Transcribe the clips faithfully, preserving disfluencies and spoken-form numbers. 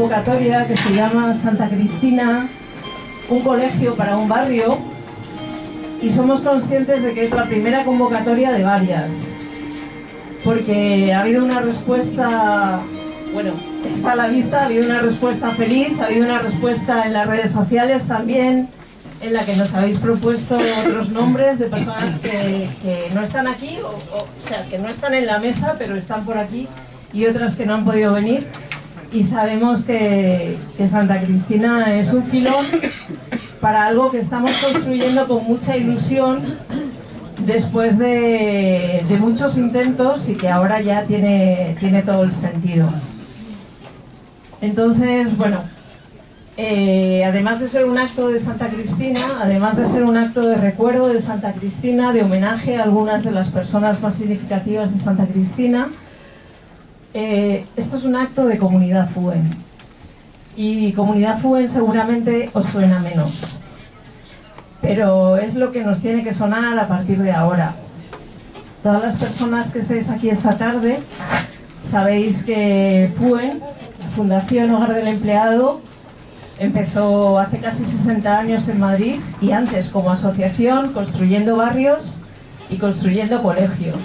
convocatoria que se llama Santa Cristina, un colegio para un barrio, y somos conscientes de que es la primera convocatoria de varias, porque ha habido una respuesta, bueno, está a la vista, ha habido una respuesta feliz, ha habido una respuesta en las redes sociales también, en la que nos habéis propuesto otros nombres de personas que, que no están aquí, o, o, o sea, que no están en la mesa, pero están por aquí, y otras que no han podido venir. Y sabemos que, que Santa Cristina es un filón para algo que estamos construyendo con mucha ilusión después de, de muchos intentos, y que ahora ya tiene, tiene todo el sentido. Entonces, bueno, eh, además de ser un acto de Santa Cristina, además de ser un acto de recuerdo de Santa Cristina, de homenaje a algunas de las personas más significativas de Santa Cristina, eh, esto es un acto de comunidad FUEN. Y comunidad FUEN seguramente os suena menos, pero es lo que nos tiene que sonar a partir de ahora. Todas las personas que estéis aquí esta tarde sabéis que FUEN, la Fundación Hogar del Empleado, empezó hace casi sesenta años en Madrid, y antes como asociación, construyendo barrios y construyendo colegios.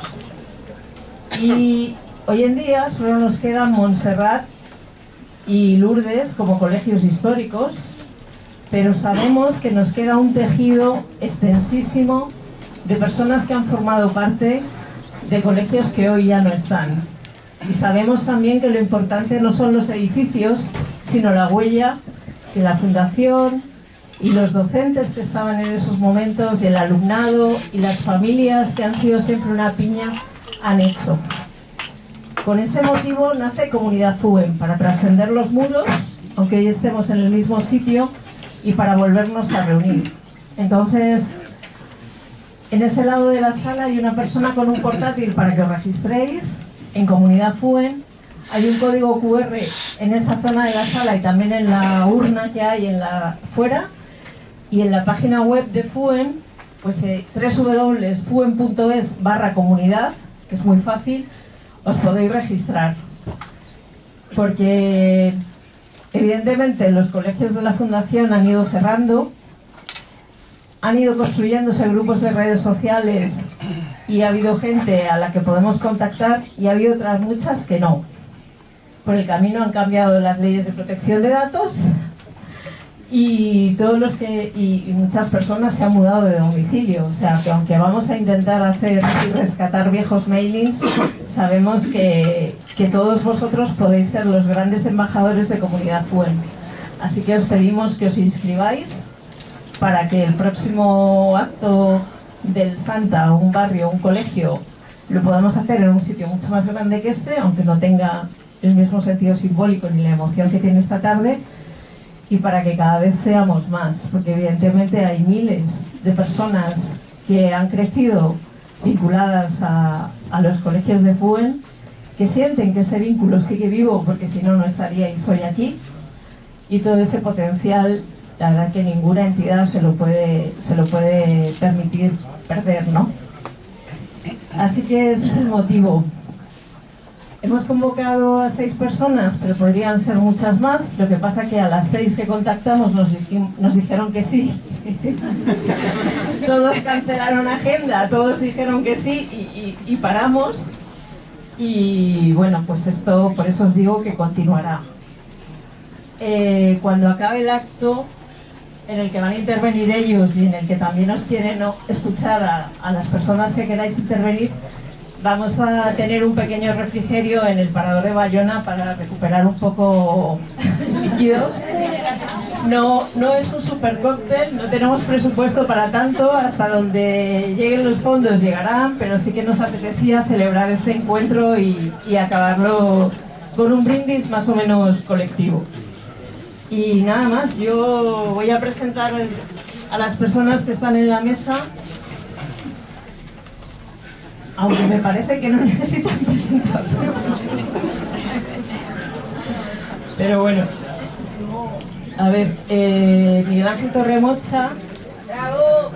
Y hoy en día solo nos quedan Montserrat y Lourdes como colegios históricos, pero sabemos que nos queda un tejido extensísimo de personas que han formado parte de colegios que hoy ya no están. Y sabemos también que lo importante no son los edificios, sino la huella que la Fundación y los docentes que estaban en esos momentos, y el alumnado y las familias, que han sido siempre una piña, han hecho. Con ese motivo nace Comunidad FUEN, para trascender los muros, aunque hoy estemos en el mismo sitio, y para volvernos a reunir. Entonces, en ese lado de la sala hay una persona con un portátil para que os registréis en Comunidad FUEN. Hay un código cu erre en esa zona de la sala y también en la urna que hay en la fuera, y en la página web de FUEN, pues eh, doble u doble u doble u punto fuen punto es barra comunidad, que es muy fácil, os podéis registrar. Porque evidentemente los colegios de la Fundación han ido cerrando, han ido construyéndose grupos de redes sociales, y ha habido gente a la que podemos contactar, y ha habido otras muchas que no. Por el camino han cambiado las leyes de protección de datos, y todos los que y, y muchas personas se han mudado de domicilio. O sea que aunque vamos a intentar hacer y rescatar viejos mailings, sabemos que, que todos vosotros podéis ser los grandes embajadores de Comunidad FUEN. Así que os pedimos que os inscribáis para que el próximo acto del Santa, un barrio, un colegio, lo podamos hacer en un sitio mucho más grande que este, aunque no tenga el mismo sentido simbólico ni la emoción que tiene esta tarde, y para que cada vez seamos más, porque evidentemente hay miles de personas que han crecido vinculadas a, a los colegios de FUEN, que sienten que ese vínculo sigue vivo, porque si no, no estaríais hoy aquí, y todo ese potencial, la verdad que ninguna entidad se lo puede, se lo puede permitir perder, ¿no? Así que ese es el motivo. Hemos convocado a seis personas, pero podrían ser muchas más. Lo que pasa que a las seis que contactamos nos, nos dijeron que sí. Todos cancelaron agenda, todos dijeron que sí, y, y, y paramos. Y bueno, pues esto, por eso os digo que continuará. Eh, cuando acabe el acto, en el que van a intervenir ellos y en el que también os quieren escuchar a, a las personas que queráis intervenir, vamos a tener un pequeño refrigerio en el Parador de Bayona para recuperar un poco líquidos. No, no es un super cóctel, no tenemos presupuesto para tanto, hasta donde lleguen los fondos llegarán, pero sí que nos apetecía celebrar este encuentro y, y acabarlo con un brindis más o menos colectivo. Y nada más, yo voy a presentar a las personas que están en la mesa, aunque me parece que no necesitan presentación. Pero bueno, a ver, eh, Miguel Ángel Torremocha. ¡Bravo!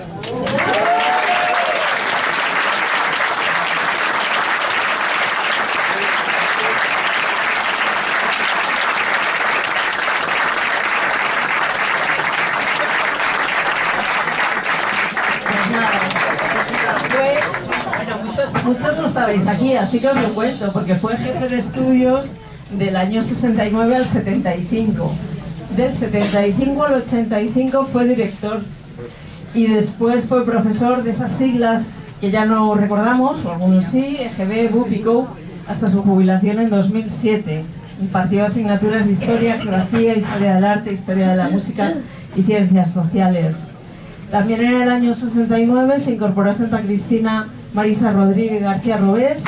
muchos, muchos no estabais aquí, así que os lo cuento, porque fue jefe de estudios del año sesenta y nueve al setenta y cinco. Del setenta y cinco al ochenta y cinco fue director y después fue profesor de esas siglas que ya no recordamos, o algunos sí, E G B, B U P y C O U, hasta su jubilación en dos mil siete. Impartió asignaturas de Historia, Geografía, Historia del Arte, Historia de la Música y Ciencias Sociales. También en el año sesenta y nueve se incorporó a Santa Cristina Marisa Rodríguez García Robés.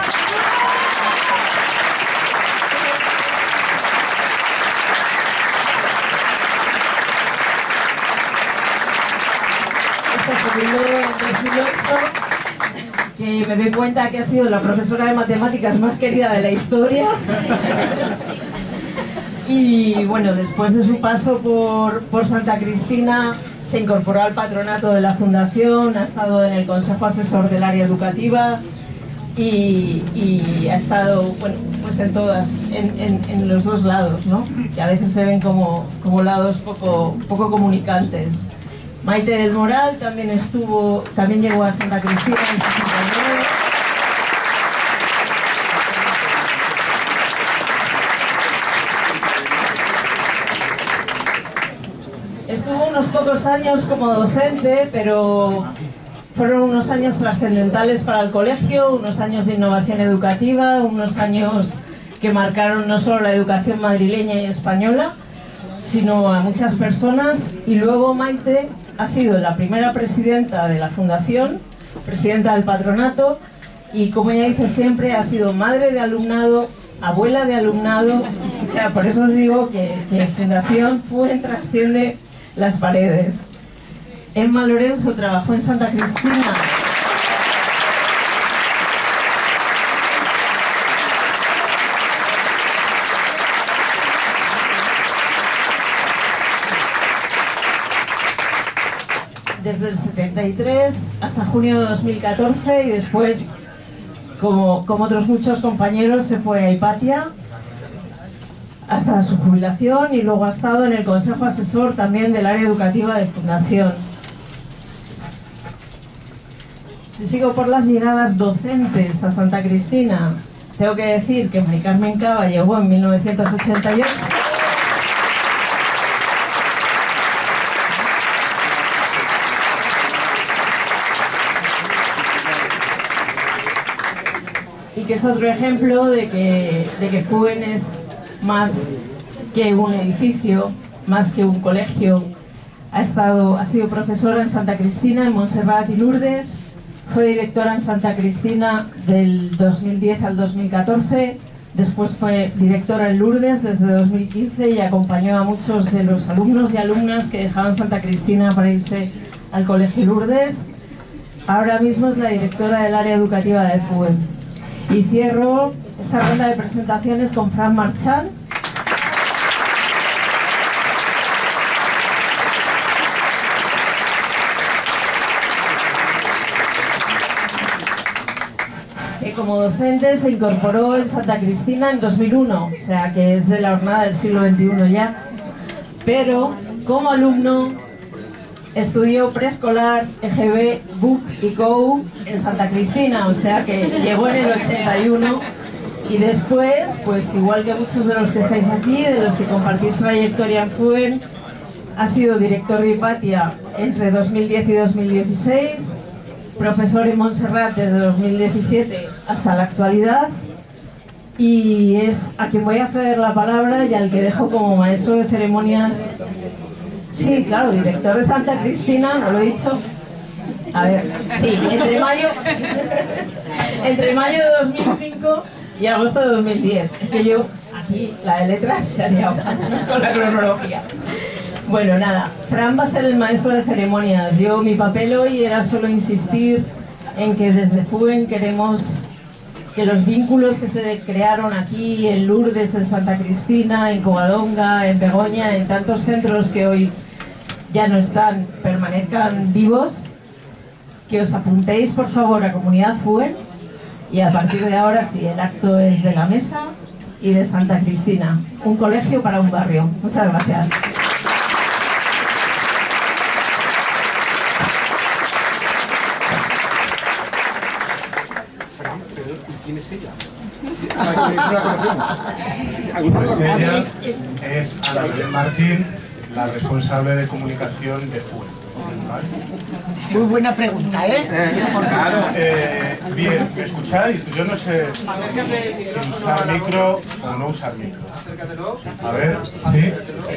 Que me doy cuenta que ha sido la profesora de matemáticas más querida de la historia. Y bueno, después de su paso por, por Santa Cristina, se incorporó al patronato de la Fundación, ha estado en el Consejo Asesor del Área Educativa y, y ha estado, bueno, pues en todas, en, en, en los dos lados, ¿no? Que a veces se ven como, como lados poco, poco comunicantes. Maite del Moral también estuvo, también llegó a Santa Cristina en sesenta y nueve. Estuvo unos pocos años como docente, pero fueron unos años trascendentales para el colegio, unos años de innovación educativa, unos años que marcaron no solo la educación madrileña y española, sino a muchas personas. Y luego Maite ha sido la primera presidenta de la Fundación, presidenta del patronato, y como ella dice siempre, ha sido madre de alumnado, abuela de alumnado. O sea, por eso os digo que, que Fundación Fuen trasciende las paredes. Emma Lorenzo trabajó en Santa Cristina. Desde el setenta y tres hasta junio de dos mil catorce y después, como, como otros muchos compañeros, se fue a Hipatia hasta su jubilación y luego ha estado en el Consejo Asesor también del Área Educativa de Fundación. Si sigo por las llegadas docentes a Santa Cristina, tengo que decir que Mari Carmen Cava llegó en mil novecientos ochenta y ocho. Y que es otro ejemplo de que, de que Fuen es más que un edificio, más que un colegio. Ha, estado, ha sido profesora en Santa Cristina, en Montserrat y Lourdes. Fue directora en Santa Cristina del dos mil diez al dos mil catorce. Después fue directora en Lourdes desde dos mil quince y acompañó a muchos de los alumnos y alumnas que dejaban Santa Cristina para irse al Colegio Lourdes. Ahora mismo es la directora del área educativa de Fuen. Y cierro esta ronda de presentaciones con Fran Marchán. Que como docente se incorporó en Santa Cristina en dos mil uno, o sea que es de la jornada del siglo veintiuno ya. Pero como alumno estudió preescolar, E G B, B U P y C O U en Santa Cristina, o sea que llegó en el ochenta y uno y después, pues igual que muchos de los que estáis aquí, de los que compartís trayectoria en Fuen, ha sido director de Hipatia entre dos mil diez y dos mil dieciséis, profesor en Montserrat desde dos mil diecisiete hasta la actualidad, y es a quien voy a ceder la palabra y al que dejo como maestro de ceremonias. Sí, claro, director de Santa Cristina, no lo he dicho. A ver, sí, entre mayo, entre mayo de dos mil cinco y agosto de dos mil diez. Es que yo, aquí, la de letras se ha liado con la cronología. Bueno, nada, Fran va a ser el maestro de ceremonias. Yo, mi papel hoy era solo insistir en que desde Fuen queremos que los vínculos que se crearon aquí en Lourdes, en Santa Cristina, en Covadonga, en Begoña, en tantos centros que hoy ya no están, permanezcan vivos, que os apuntéis por favor a Comunidad Fuen y a partir de ahora sí, el acto es de la mesa y de Santa Cristina, un colegio para un barrio. Muchas gracias. ¿Quién es ella? Pues ella es Ana Belén Martín, la responsable de comunicación de F U E. ¿Vale? Muy buena pregunta, ¿eh? Claro. Eh, bien, ¿me escucháis? Yo no sé si usar micro o no usar micro. A ver, ¿sí?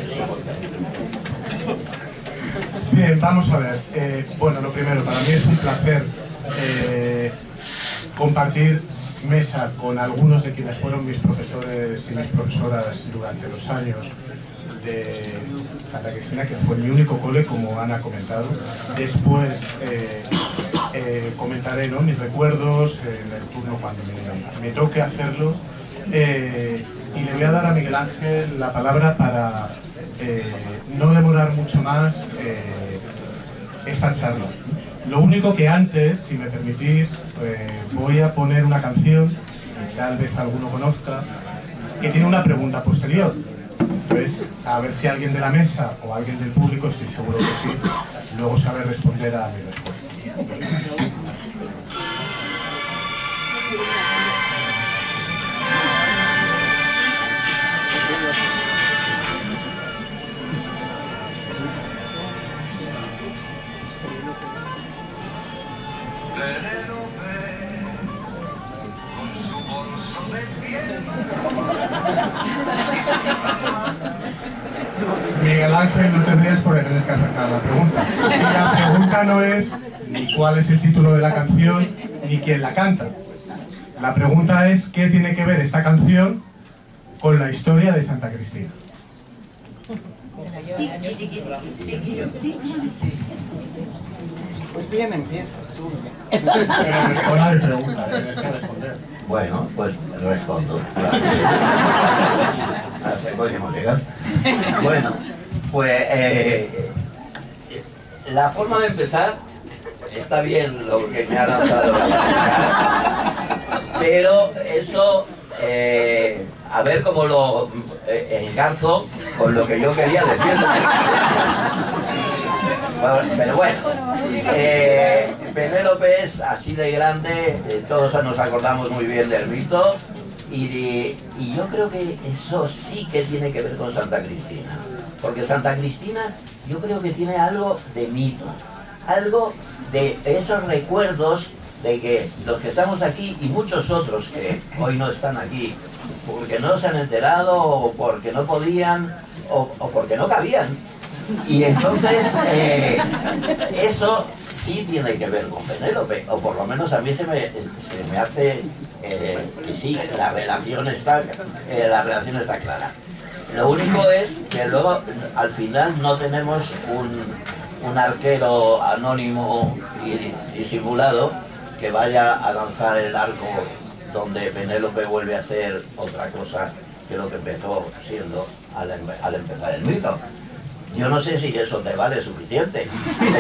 Bien, vamos a ver. Eh, bueno, lo primero, para mí es un placer eh, compartir mesa con algunos de quienes fueron mis profesores y mis profesoras durante los años de Santa Cristina, que fue mi único cole, como Ana ha comentado. Después eh, eh, comentaré, ¿no?, mis recuerdos en el turno cuando me, me toque hacerlo. Eh, y le voy a dar a Miguel Ángel la palabra para eh, no demorar mucho más eh, esta charla. Lo único que antes, si me permitís, eh, voy a poner una canción que tal vez alguno conozca, que tiene una pregunta posterior. Entonces, a ver si alguien de la mesa o alguien del público, estoy seguro que sí, luego sabe responder a mi respuesta. Miguel Ángel, no te rías porque tienes que acertar la pregunta. Y la pregunta no es ni cuál es el título de la canción, ni quién la canta. La pregunta es qué tiene que ver esta canción con la historia de Santa Cristina. Pues bien, empieza. Pero responda mi pregunta, tienes que responder. Bueno, pues respondo. Así podemos llegar. Bueno, pues eh, la forma de empezar está bien lo que me ha lanzado, pero eso eh, a ver cómo lo eh, engarzo con lo que yo quería decir. Pero bueno, eh, Penélope es así de grande, eh, todos nos acordamos muy bien del mito, y, de, y yo creo que eso sí que tiene que ver con Santa Cristina, porque Santa Cristina yo creo que tiene algo de mito, algo de esos recuerdos de que los que estamos aquí y muchos otros que hoy no están aquí porque no se han enterado o porque no podían o, o porque no cabían. Y entonces, eh, eso sí tiene que ver con Penélope, o por lo menos a mí se me, se me hace eh, que sí, la relación está, eh, la relación está clara. Lo único es que luego, al final, no tenemos un, un arquero anónimo y disimulado que vaya a lanzar el arco donde Penélope vuelve a hacer otra cosa que lo que empezó siendo al, al empezar el mito. Yo no sé si eso te vale suficiente, pero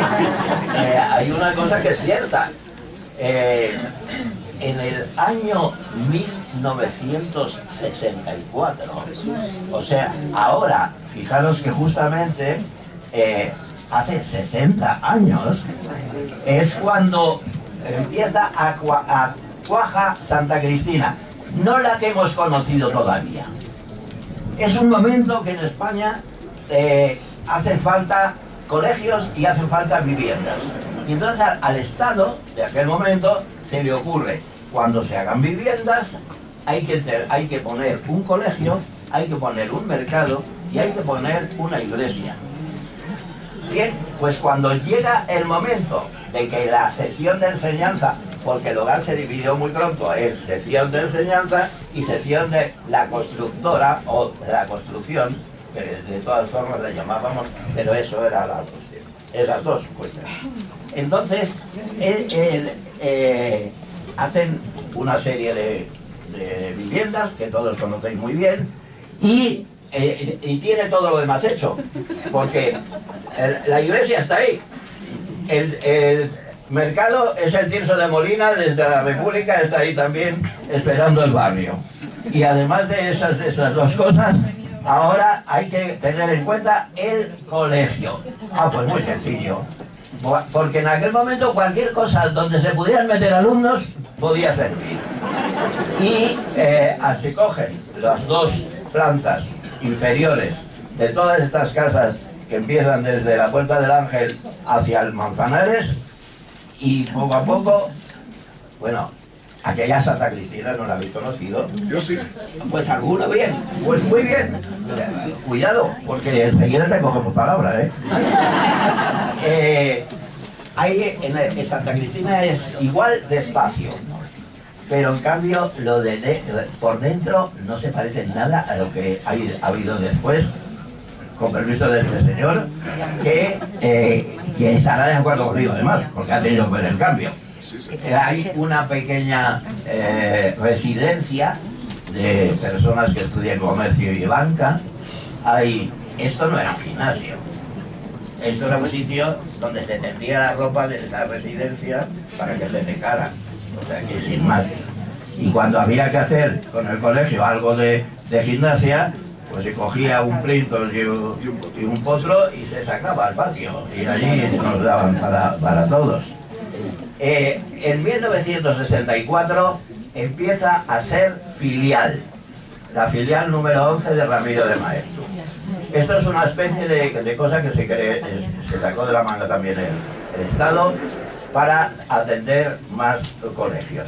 eh, hay una cosa que es cierta. Eh, en el año mil novecientos sesenta y cuatro, o sea, ahora, fijaros que justamente eh, hace sesenta años, es cuando empieza a, cua a cuaja Santa Cristina, no la que hemos conocido todavía. Es un momento que en España Eh, hacen falta colegios y hacen falta viviendas. Y entonces al, al Estado de aquel momento se le ocurre, cuando se hagan viviendas hay que, ter, hay que poner un colegio, hay que poner un mercado y hay que poner una iglesia. Bien, pues cuando llega el momento de que la sección de enseñanza, porque el hogar se dividió muy pronto en sección de enseñanza y sección de la constructora o de la construcción, que de todas formas la llamábamos, pero eso era la cuestión, esas dos cuestiones. Entonces, el, el, eh, hacen una serie de, de viviendas que todos conocéis muy bien y, eh, y tiene todo lo demás hecho, porque el, la iglesia está ahí, el, el mercado es el Tirso de Molina, desde la República está ahí también esperando el barrio, y además de esas, de esas dos cosas, ahora hay que tener en cuenta el colegio. Ah, pues muy sencillo. Porque en aquel momento cualquier cosa donde se pudieran meter alumnos podía servir. Y eh, se cogen las dos plantas inferiores de todas estas casas que empiezan desde la Puerta del Ángel hacia el Manzanares, y poco a poco, bueno, aquella Santa Cristina no la habéis conocido. Yo sí. Pues alguno bien, pues muy bien. Cuidado, porque enseguida te cogemos palabras, ¿eh? eh Hay, en, en Santa Cristina es igual de espacio, pero en cambio lo de, de por dentro no se parece en nada a lo que ha, ha habido después, con permiso de este señor, que, eh, que estará de acuerdo conmigo además, porque ha tenido que ver el cambio. Eh, hay una pequeña eh, residencia de personas que estudian comercio y banca. Hay, esto no era un gimnasio. Esto era un sitio donde se tendía la ropa de la residencia para que se secara, o sea que sin más. Y cuando había que hacer con el colegio algo de, de gimnasia, pues se cogía un plintos y, y un potro y se sacaba al patio, y allí nos daban para, para todos. Eh, en mil novecientos sesenta y cuatro empieza a ser filial, la filial número once de Ramiro de Maeztu. Esto es una especie de, de cosa que se, cree, se sacó de la manga también el, el Estado para atender más colegios.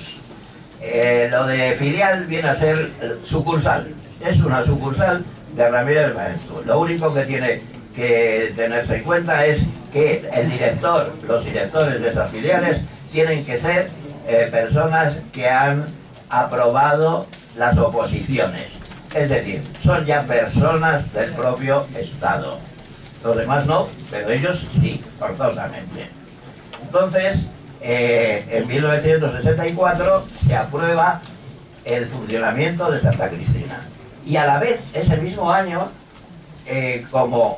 Eh, lo de filial viene a ser sucursal, es una sucursal de Ramiro de Maeztu. Lo único que tiene que tenerse en cuenta es que el director, los directores de esas filiales tienen que ser eh, personas que han aprobado las oposiciones. Es decir, son ya personas del propio Estado. Los demás no, pero ellos sí, forzosamente. Entonces, eh, en mil novecientos sesenta y cuatro se aprueba el funcionamiento de Santa Cristina. Y a la vez, ese mismo año, eh, como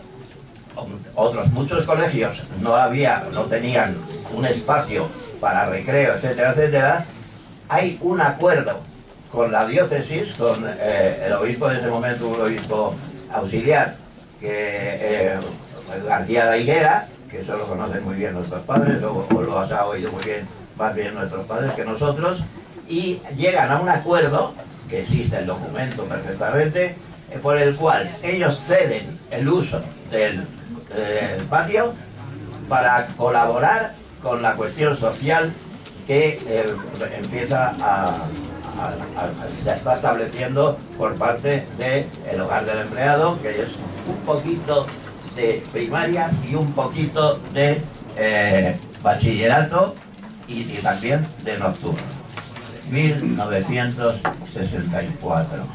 otros muchos colegios no había, no tenían un espacio para recreo, etcétera, etcétera, hay un acuerdo con la diócesis, con eh, el obispo de ese momento, un obispo auxiliar, que eh, García de Higuera, que eso lo conocen muy bien nuestros padres, o, o lo has oído muy bien, más bien nuestros padres que nosotros, y llegan a un acuerdo, que existe el documento perfectamente, eh, por el cual ellos ceden el uso del, del patio para colaborar con la cuestión social que eh, empieza a, a, a, se está estableciendo por parte del hogar del empleado, que es un poquito de primaria y un poquito de eh, bachillerato y, y también de nocturno. mil novecientos sesenta y cuatro.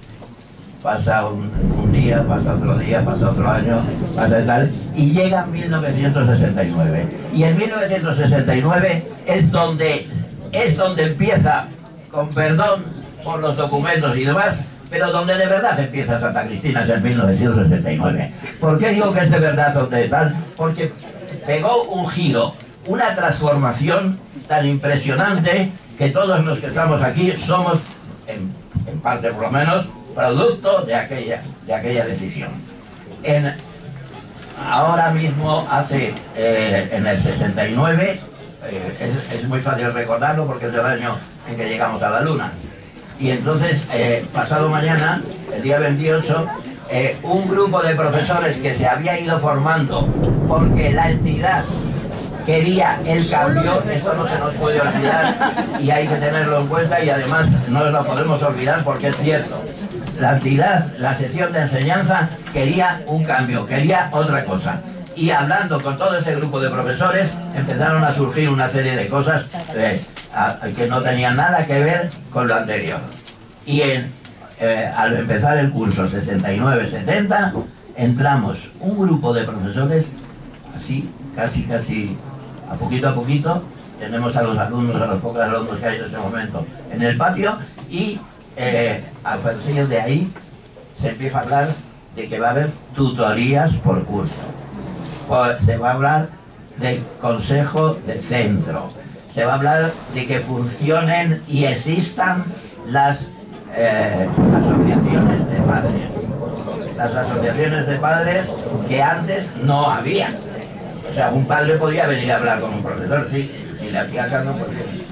Pasa un, un día, pasa otro día, pasa otro año, pasa tal, y llega mil novecientos sesenta y nueve. Y en mil novecientos sesenta y nueve es donde, es donde empieza, con perdón por los documentos y demás, pero donde de verdad empieza Santa Cristina es en mil novecientos sesenta y nueve. ¿Por qué digo que es de verdad donde tal? Porque pegó un giro, una transformación tan impresionante que todos los que estamos aquí somos, en, en parte por lo menos, producto de aquella, de aquella decisión. En, ahora mismo, hace eh, en el sesenta y nueve, eh, es, es muy fácil recordarlo porque es el año en que llegamos a la Luna. Y entonces, eh, pasado mañana, el día veintiocho, eh, un grupo de profesores que se había ido formando porque la entidad quería el cambio, esto no se nos puede olvidar y hay que tenerlo en cuenta, y además no lo podemos olvidar porque es cierto. La entidad, la sección de enseñanza quería un cambio, quería otra cosa. Y hablando con todo ese grupo de profesores, empezaron a surgir una serie de cosas eh, a, que no tenían nada que ver con lo anterior. Y en, eh, al empezar el curso sesenta y nueve setenta, entramos un grupo de profesores, así, casi, casi, a poquito a poquito, tenemos a los alumnos, a los pocos alumnos que hay en ese momento en el patio, y eh, a partir de ahí se empieza a hablar de que va a haber tutorías por curso. Se va a hablar del consejo de centro, se va a hablar de que funcionen y existan las eh, asociaciones de padres, las asociaciones de padres que antes no había. O sea, un padre podía venir a hablar con un profesor, sí, si le hacía caso, pues bien.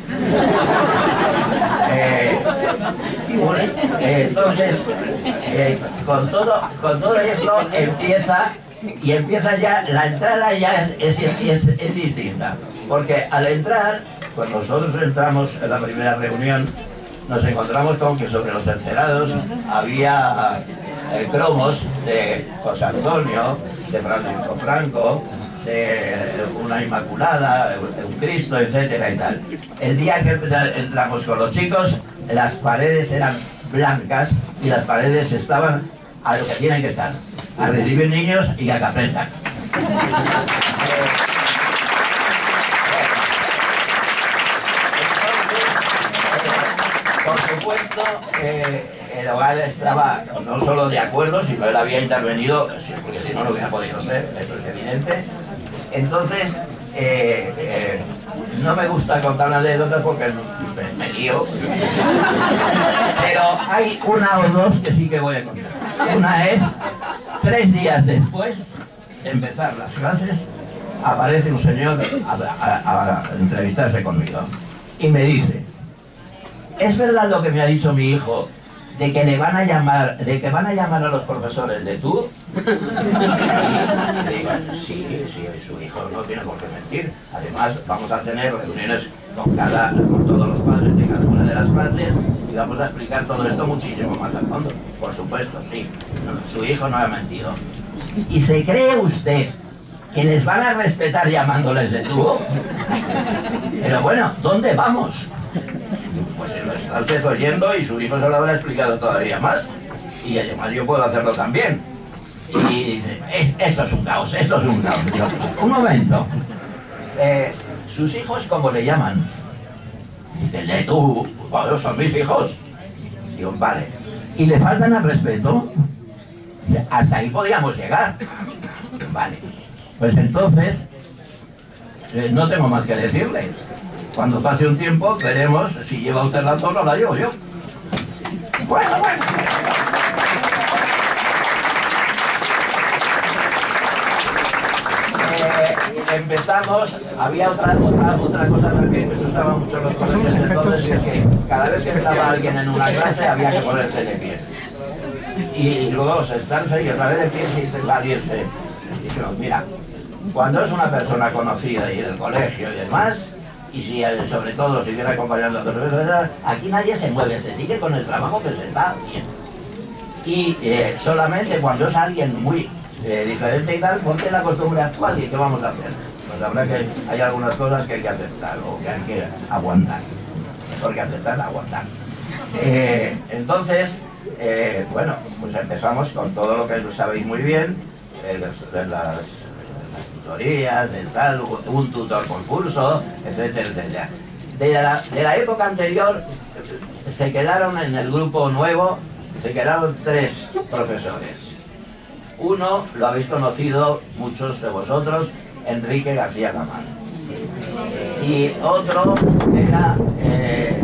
Eh, eh, entonces, eh, con, todo, con todo esto empieza, y empieza ya, la entrada ya es, es, es, es distinta. Porque al entrar, cuando nosotros entramos en la primera reunión, nos encontramos con que sobre los encerados había eh, cromos de José Antonio, de Francisco Franco, de una Inmaculada, de un Cristo, etcétera y tal. El día que entramos con los chicos, las paredes eran blancas y las paredes estaban a lo que tienen que estar, a recibir niños y a que aprendan. Por supuesto, eh, el hogar estaba no solo de acuerdo, sino él había intervenido, porque si no, no hubiera podido ser, eso es evidente. Entonces, eh, eh, no me gusta contar anécdotas porque me, me lío. Pero hay una o dos que sí que voy a contar. Una es, tres días después de empezar las clases, aparece un señor a, a, a entrevistarse conmigo y me dice: ¿es verdad lo que me ha dicho mi hijo de que le van a llamar, de que van a llamar a los profesores de tú? Y digo, sí, sí, su hijo no tiene por qué mentir. Además, vamos a tener reuniones con cada, con todos los padres de cada una de las clases y vamos a explicar todo esto muchísimo más al fondo. Por supuesto, sí. No, su hijo no ha mentido. ¿Y se cree usted que les van a respetar llamándoles de tú? Pero bueno, ¿dónde vamos? Pues si lo está usted oyendo y su hijo se lo habrá explicado todavía más. Y además yo puedo hacerlo también. Y dice, es, esto es un caos, esto es un caos. Yo, un momento. Eh, ¿Sus hijos cómo le llaman? Dice, de tú, bueno, son mis hijos. Digo, vale. ¿Y le faltan al respeto? Hasta ahí podíamos llegar. Vale. Pues entonces, eh, no tengo más que decirle. Cuando pase un tiempo, veremos si lleva usted la torre o la llevo yo. Bueno, bueno. Eh, empezamos, había otra, otra, otra cosa también que se usaba mucho en los colegios entonces, es que cada vez que estaba alguien en una clase había que ponerse de pie. Y luego sentarse y otra vez de pie sin salirse. Y dijimos, mira, cuando es una persona conocida y del colegio y demás, y si sobre todo si viene acompañando a otros, aquí nadie se mueve, se sigue con el trabajo que se está bien. Y eh, solamente cuando es alguien muy eh, diferente y tal, porque es la costumbre actual y qué vamos a hacer. Pues habrá que hay algunas cosas que hay que aceptar o que hay que aguantar. Mejor que aceptar, aguantar. Eh, entonces, eh, bueno, pues empezamos con todo lo que sabéis muy bien, eh, de las tutorías, de tal, un tutor por curso, etcétera, etcétera. De la, de la época anterior se quedaron en el grupo nuevo, se quedaron tres profesores. Uno lo habéis conocido muchos de vosotros, Enrique García Camán. Y otro era eh,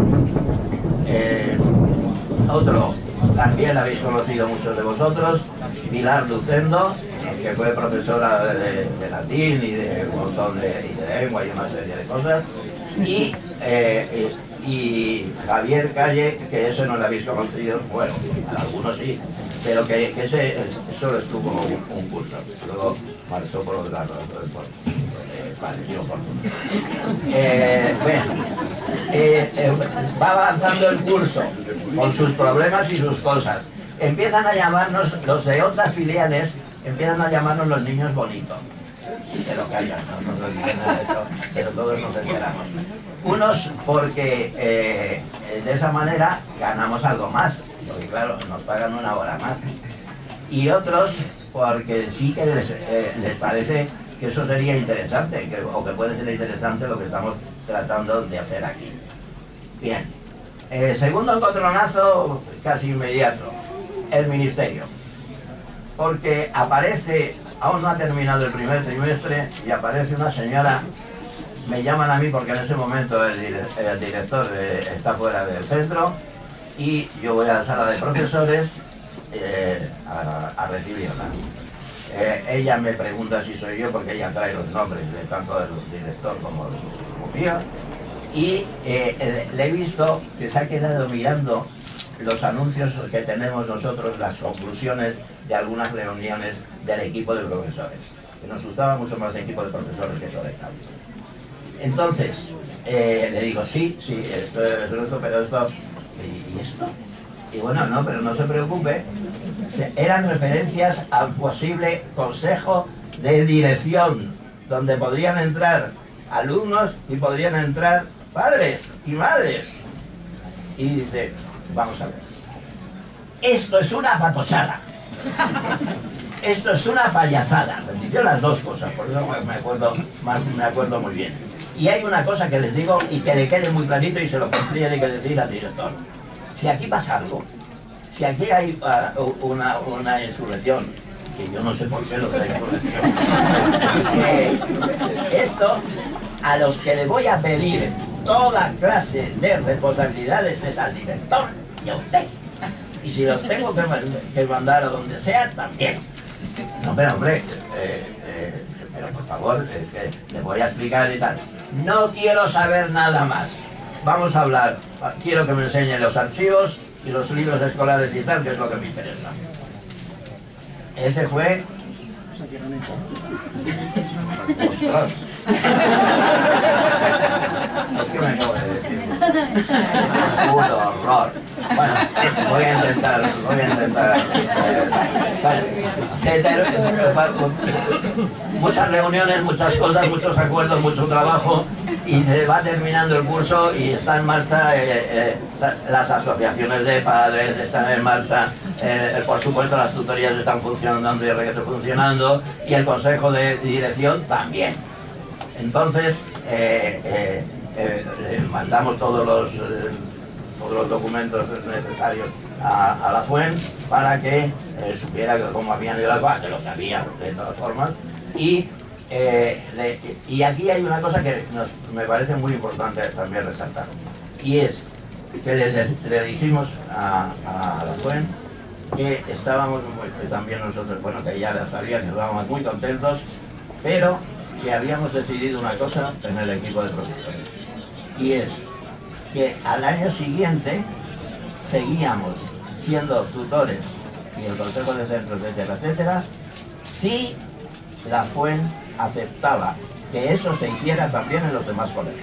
eh, otro, también lo habéis conocido muchos de vosotros, Pilar Lucendo, que fue profesora de, de, de latín y de un montón de, y de lengua y una serie de cosas, y, eh, y, y Javier Calle, que eso no lo habéis conocido, bueno, algunos sí, pero que, que ese solo estuvo un, un curso, luego marchó por otro lado, por, eh, pareció por eh, bueno, eh, eh, va avanzando el curso con sus problemas y sus cosas. Empiezan a llamarnos los de otras filiales, empiezan a llamarnos los niños bonitos. Pero callan, no nos lo dicen nada de eso, pero todos nos enteramos. Unos porque eh, de esa manera ganamos algo más, porque claro, nos pagan una hora más. Y otros porque sí que les, eh, les parece que eso sería interesante, que, o que puede ser interesante lo que estamos tratando de hacer aquí. Bien, eh, segundo encontronazo casi inmediato, el ministerio. Porque aparece, aún no ha terminado el primer trimestre, y aparece una señora, me llaman a mí porque en ese momento el, el director eh, está fuera del centro, y yo voy a la sala de profesores eh, a, a recibirla. Eh, ella me pregunta si soy yo porque ella trae los nombres de tanto del director como, como filosofía, y eh, le he visto que se ha quedado mirando los anuncios que tenemos nosotros, las conclusiones de algunas reuniones del equipo de profesores, que nos gustaba mucho más el equipo de profesores que eso de cambio. Entonces, eh, le digo, sí, sí, esto es esto, pero esto, ¿y esto? Y bueno, no, pero no se preocupe, eran referencias al posible consejo de dirección, donde podrían entrar alumnos y podrían entrar padres y madres. Y dice, vamos a ver, esto es una patochada, esto es una payasada. Yo las dos cosas, por eso me acuerdo, me acuerdo muy bien. Y hay una cosa que les digo y que le quede muy clarito y se lo tiene que decir al director. Si aquí pasa algo, si aquí hay uh, una, una insurrección, que yo no sé por qué lo de la insurrección, que esto, a los que le voy a pedir toda clase de responsabilidades es al director y a usted. Y si los tengo que, que mandar a donde sea, también. No, pero hombre, eh, eh, pero por favor, eh, que le voy a explicar y tal. No quiero saber nada más. Vamos a hablar, quiero que me enseñen los archivos y los libros escolares y tal, que es lo que me interesa. Ese fue... ¡Ostras! Es que me acabo de decir. ¡Puro horror! Bueno, voy a intentar, voy a intentar... Eh, muchas reuniones, muchas cosas, muchos acuerdos, mucho trabajo, y se va terminando el curso y está en marcha eh, eh, las asociaciones de padres, están en marcha, eh, por supuesto las tutorías están funcionando y están funcionando, y el consejo de dirección también. Entonces, eh, eh, eh, eh, mandamos todos los, eh, todos los documentos necesarios a, a la fuente para que eh, supiera cómo habían ido las cosas, que lo sabía de todas formas. Y, eh, le, y aquí hay una cosa que nos, me parece muy importante también resaltar, y es que le, le dijimos a, a la fuente que estábamos, que también nosotros, bueno, que ya lo sabían, que estábamos muy contentos, pero que habíamos decidido una cosa en el equipo de profesores, y es que al año siguiente seguíamos siendo tutores y el consejo de centros, etcétera, etcétera, si la fuente aceptaba que eso se hiciera también en los demás colegios.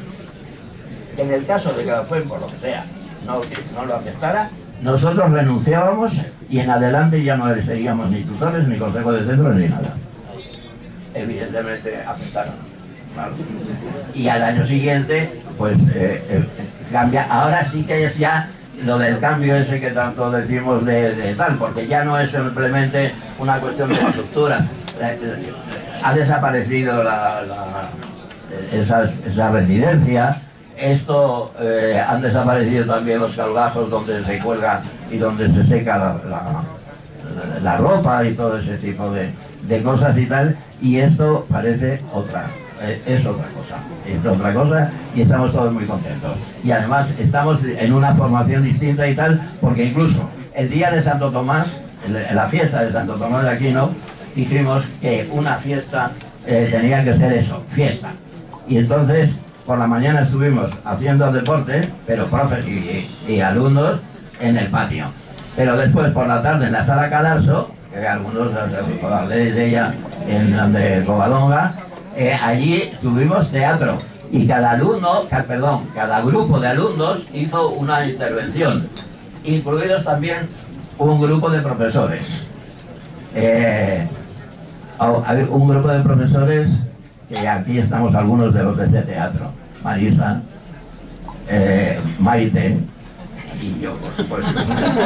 En el caso de que la fuente, por lo que sea, no, no lo aceptara, nosotros renunciábamos y en adelante ya no seríamos ni tutores, ni consejo de centros, ni nada. Evidentemente aceptaron, ¿vale? Y al año siguiente pues eh, eh, cambia. Ahora sí que es ya lo del cambio ese que tanto decimos de, de tal, porque ya no es simplemente una cuestión de estructura. Eh, eh, ha desaparecido la, la, esa, esa residencia. Esto eh, han desaparecido también los calvajos donde se cuelga y donde se seca la, la, la ropa y todo ese tipo de, de cosas y tal, y esto parece otra, eh, es otra cosa, es otra cosa, y estamos todos muy contentos. Y además estamos en una formación distinta y tal, porque incluso el día de Santo Tomás, en la fiesta de Santo Tomás de Aquino, dijimos que una fiesta eh, tenía que ser eso, fiesta. Y entonces por la mañana estuvimos haciendo deporte, pero profes y, y alumnos en el patio. Pero después por la tarde en la sala Cadarso, que algunos habléis de ella en donde Covadonga, eh, allí tuvimos teatro. Y cada alumno, ca, perdón, cada grupo de alumnos hizo una intervención, incluidos también un grupo de profesores. Eh, un grupo de profesores que aquí estamos algunos de los de este teatro, Marisa, eh, Maite y yo, por supuesto.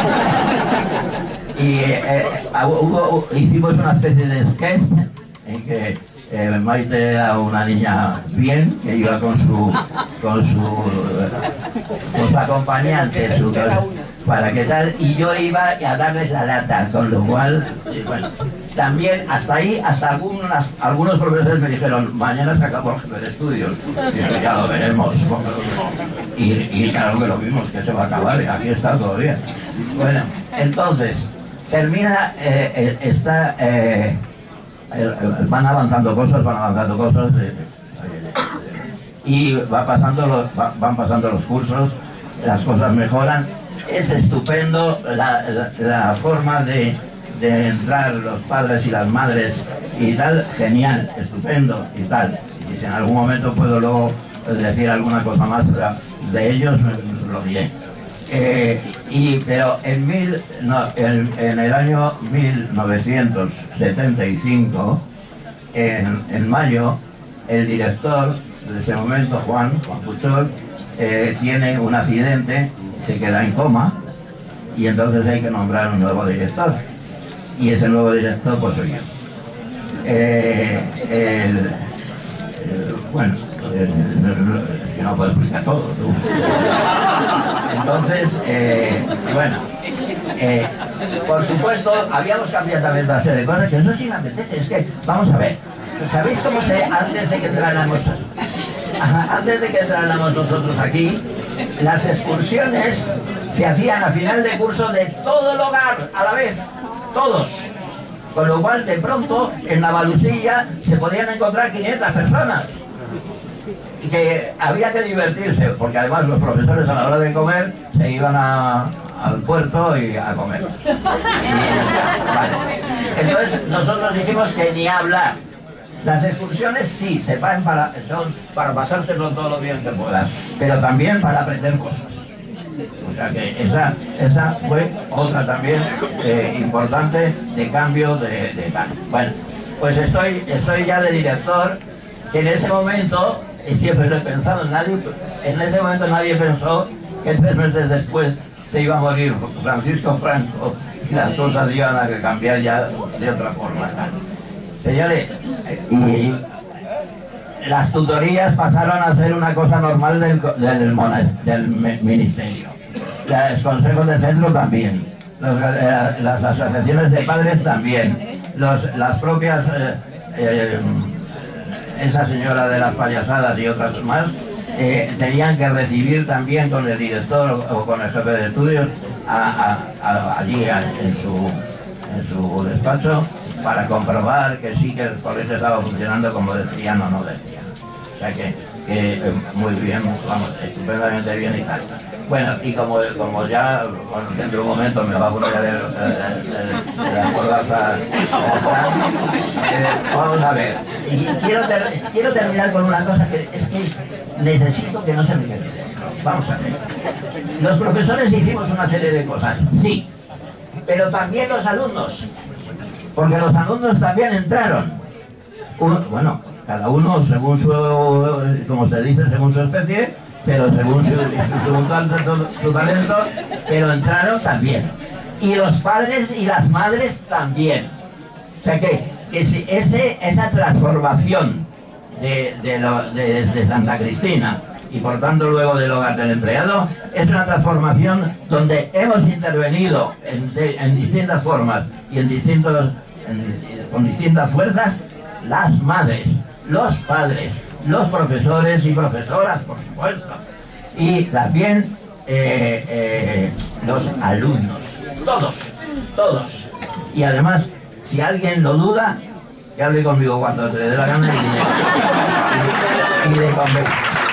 Y eh, hubo, hicimos una especie de sketch en que eh, Maite era una niña bien, que iba con su con su, con su acompañante, su, para qué tal, y yo iba a darles la lata, con lo cual, y bueno, también hasta ahí, hasta algunas, algunos profesores me dijeron, mañana se acabó el jefe de estudios, y ya lo veremos, y, y claro que lo vimos, que se va a acabar, y aquí está todavía. Bueno, entonces, termina, eh, está, eh, van avanzando cosas, van avanzando cosas, eh, y va pasando los, va, van pasando los cursos, las cosas mejoran. Es estupendo la, la, la forma de, de entrar los padres y las madres y tal, genial, estupendo y tal. Y si en algún momento puedo luego decir alguna cosa más de ellos, lo diré. Eh, y, pero en, mil, no, en, en el año mil novecientos setenta y cinco, en, en mayo, el director de ese momento, Juan, Juan Puchol, eh, tiene un accidente, se queda en coma, y entonces hay que nombrar un nuevo director. Y ese nuevo director, pues soy yo. Eh, el, el, bueno, es que no puedo explicar todo. ¿No? Entonces, eh, bueno, eh, por supuesto, habíamos cambiado también otra serie de cosas, que eso sí me apetece. Es que, vamos a ver, ¿sabéis cómo se, antes de que entráramos, antes de que entráramos nosotros aquí, las excursiones se hacían a final de curso de todo el hogar a la vez, todos? Con lo cual, de pronto, en la Balusilla se podían encontrar quinientas personas. Y que había que divertirse, porque además los profesores a la hora de comer se iban a, al puerto y a comer. Y, vale. Entonces nosotros dijimos que ni hablar. Las excursiones sí, se van para, son para pasárselo todo lo bien que puedas, pero también para aprender cosas. O sea que esa, esa fue otra también eh, importante de cambio de, de tal. Bueno, pues estoy, estoy ya de director, que en ese momento, y siempre lo he pensado, nadie, en ese momento nadie pensó que tres meses después se iba a morir Francisco Franco y las cosas iban a cambiar ya de otra forma. Señores, y las tutorías pasaron a ser una cosa normal del, del, del ministerio. Los consejos de centro también, los, eh, las asociaciones de padres también, los, las propias, eh, eh, esa señora de las payasadas y otras más, eh, tenían que recibir también con el director o, o con el jefe de estudios a, a, a, allí a, en, su, en su despacho, para comprobar que sí que el colegio estaba funcionando como decían o no decían. O sea que, que eh, muy bien, vamos, estupendamente bien y tal. Bueno, y como, como ya, bueno, dentro de un momento me va a poner el, el, el, la cordaza, eh, vamos a ver. Y quiero, ter, quiero terminar con una cosa que es que necesito que no se me quede dentro. Vamos a ver. Los profesores hicimos una serie de cosas, sí, pero también los alumnos. Porque los alumnos también entraron. Uno, bueno, cada uno según su, como se dice, según su especie, pero según su, su, su, su talento, pero entraron también. Y los padres y las madres también. O sea que, que si ese, esa transformación de, de, lo, de, de Santa Cristina y por tanto luego del hogar del empleado, es una transformación donde hemos intervenido en, de, en distintas formas y en distintos, en, con distintas fuerzas, las madres, los padres, los profesores y profesoras, por supuesto, y también eh, eh, los alumnos, todos, todos. Y además, si alguien lo duda, que hable conmigo cuando se le dé la gana y, y, y le convenga.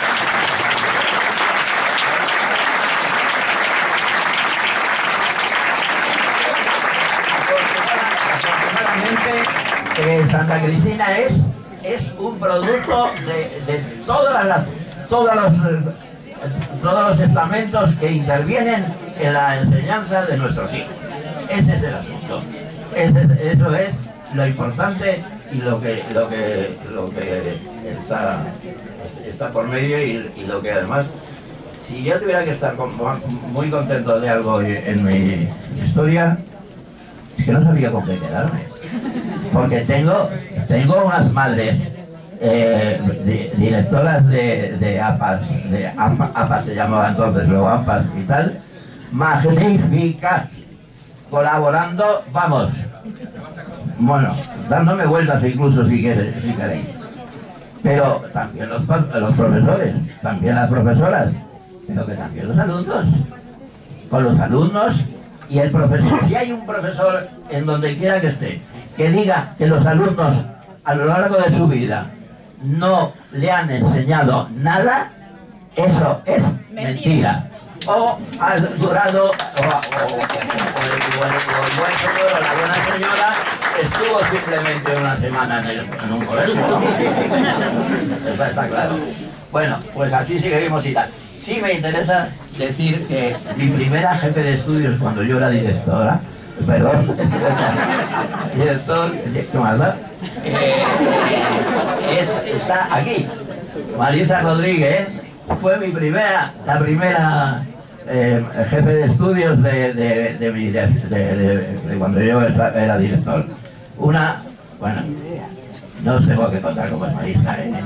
Eh, Santa Cristina es, es un producto de, de todas las, todos, los, todos los estamentos que intervienen en la enseñanza de nuestros hijos. Ese es el asunto. Ese, eso es lo importante y lo que, lo que, lo que está, está por medio y, y lo que además, si yo tuviera que estar con, muy contento de algo en mi historia, es que no sabía con qué quedarme. Porque tengo, tengo unas madres eh, di, directoras de, de APAS, de APA, APAS se llamaba entonces, luego APAS y tal, magníficas, colaborando, vamos, bueno, dándome vueltas incluso si, queréis, si queréis. Pero también los, los profesores, también las profesoras, pero que también los alumnos. Con los alumnos y el profesor, si hay un profesor en donde quiera que esté, que diga que los alumnos a lo largo de su vida no le han enseñado nada, eso es mentira. O has durado, o, o, o, o, o el buen señor o la buena señora estuvo simplemente una semana en, el, en un colegio, ¿no? Eso está claro. Bueno, pues así seguimos y tal. Sí me interesa decir que mi primera jefe de estudios cuando yo era directora, perdón, director, ¿qué más da? Eh, es, está aquí. Marisa Rodríguez fue mi primera, la primera eh, jefe de estudios de, de, de, mi, de, de, de, de cuando yo era director. Una, bueno, no sé por qué contar como es Marisa, ¿eh?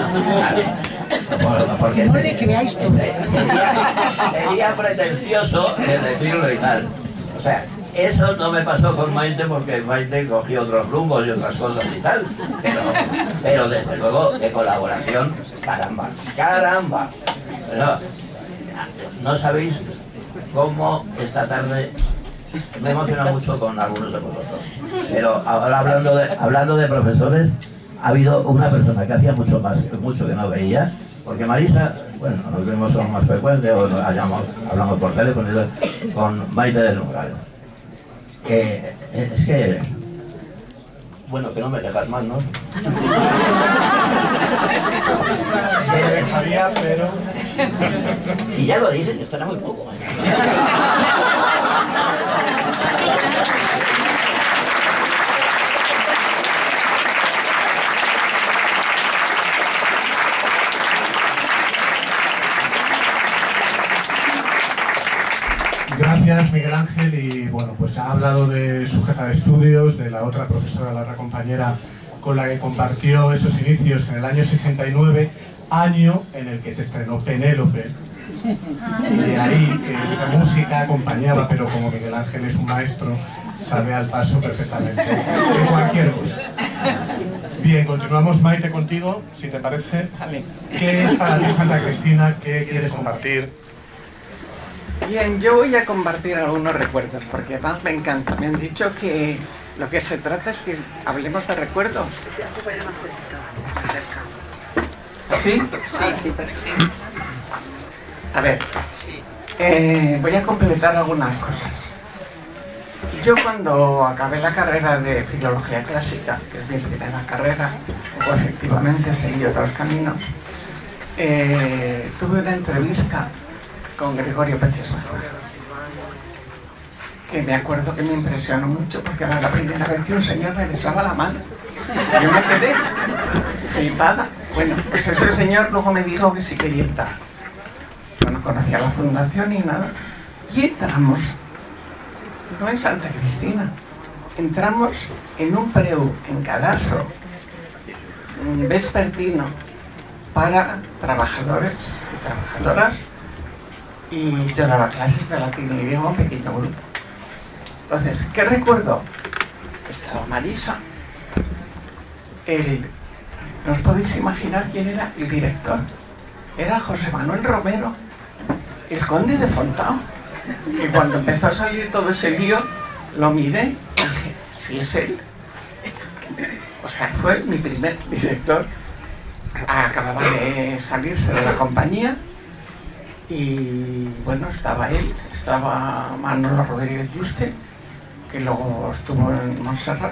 Por, porque no le creáis todo. Sería, sería pretencioso el decirlo y tal. O sea, eso no me pasó con Maite porque Maite cogió otros rumbos y otras cosas y tal. Pero, pero desde luego de colaboración, caramba, caramba. Pero, no sabéis cómo esta tarde me emociona mucho con algunos de vosotros. Pero ahora hablando de, hablando de profesores, ha habido una persona que hacía mucho más, mucho que no veía, porque Marisa, bueno, nos vemos con más frecuente o nos hallamos, hablamos por teléfono con Maite del Umbral. Que es que, bueno, que no me dejas mal, ¿no? Me dejaría, pero... Y ya lo dicen, esto era muy poco. Gracias, Miguel Ángel, y bueno, pues ha hablado de su jefa de estudios, de la otra profesora, la otra compañera con la que compartió esos inicios en el año sesenta y nueve, año en el que se estrenó Penélope, y de ahí que esa música acompañaba, pero como Miguel Ángel es un maestro, sabe al paso perfectamente de cualquier cosa. Bien, continuamos, Maite, contigo, si te parece. ¿Qué es para ti Santa Cristina? ¿Qué quieres compartir? Bien, yo voy a compartir algunos recuerdos, porque además me encanta. Me han dicho que lo que se trata es que hablemos de recuerdos. ¿Sí? Sí, perfecto. A ver, eh, voy a completar algunas cosas. Yo cuando acabé la carrera de Filología Clásica, que es mi primera carrera, o efectivamente seguí otros caminos, eh, tuve una entrevista con Gregorio Peces Barba, que me acuerdo que me impresionó mucho porque era la primera vez que un señor me besaba la mano. Yo me quedé flipada. Bueno, pues ese señor luego me dijo que sí quería entrar. Yo no conocía la fundación ni nada. Y entramos, no en Santa Cristina, entramos en un preu en Cadarso, vespertino, para trabajadores y trabajadoras, y yo daba clases de latín y griego a un pequeño grupo. Entonces, ¿qué recuerdo? Estaba Marisa, el, ¿no os podéis imaginar quién era el director? Era José Manuel Romero, el conde de Fontao. Y cuando empezó a salir todo ese lío, lo miré y dije, sí es él. O sea, fue mi primer director. Acababa de salirse de la compañía y bueno, estaba él, estaba Manolo Rodríguez Yuste, que luego estuvo en Montserrat,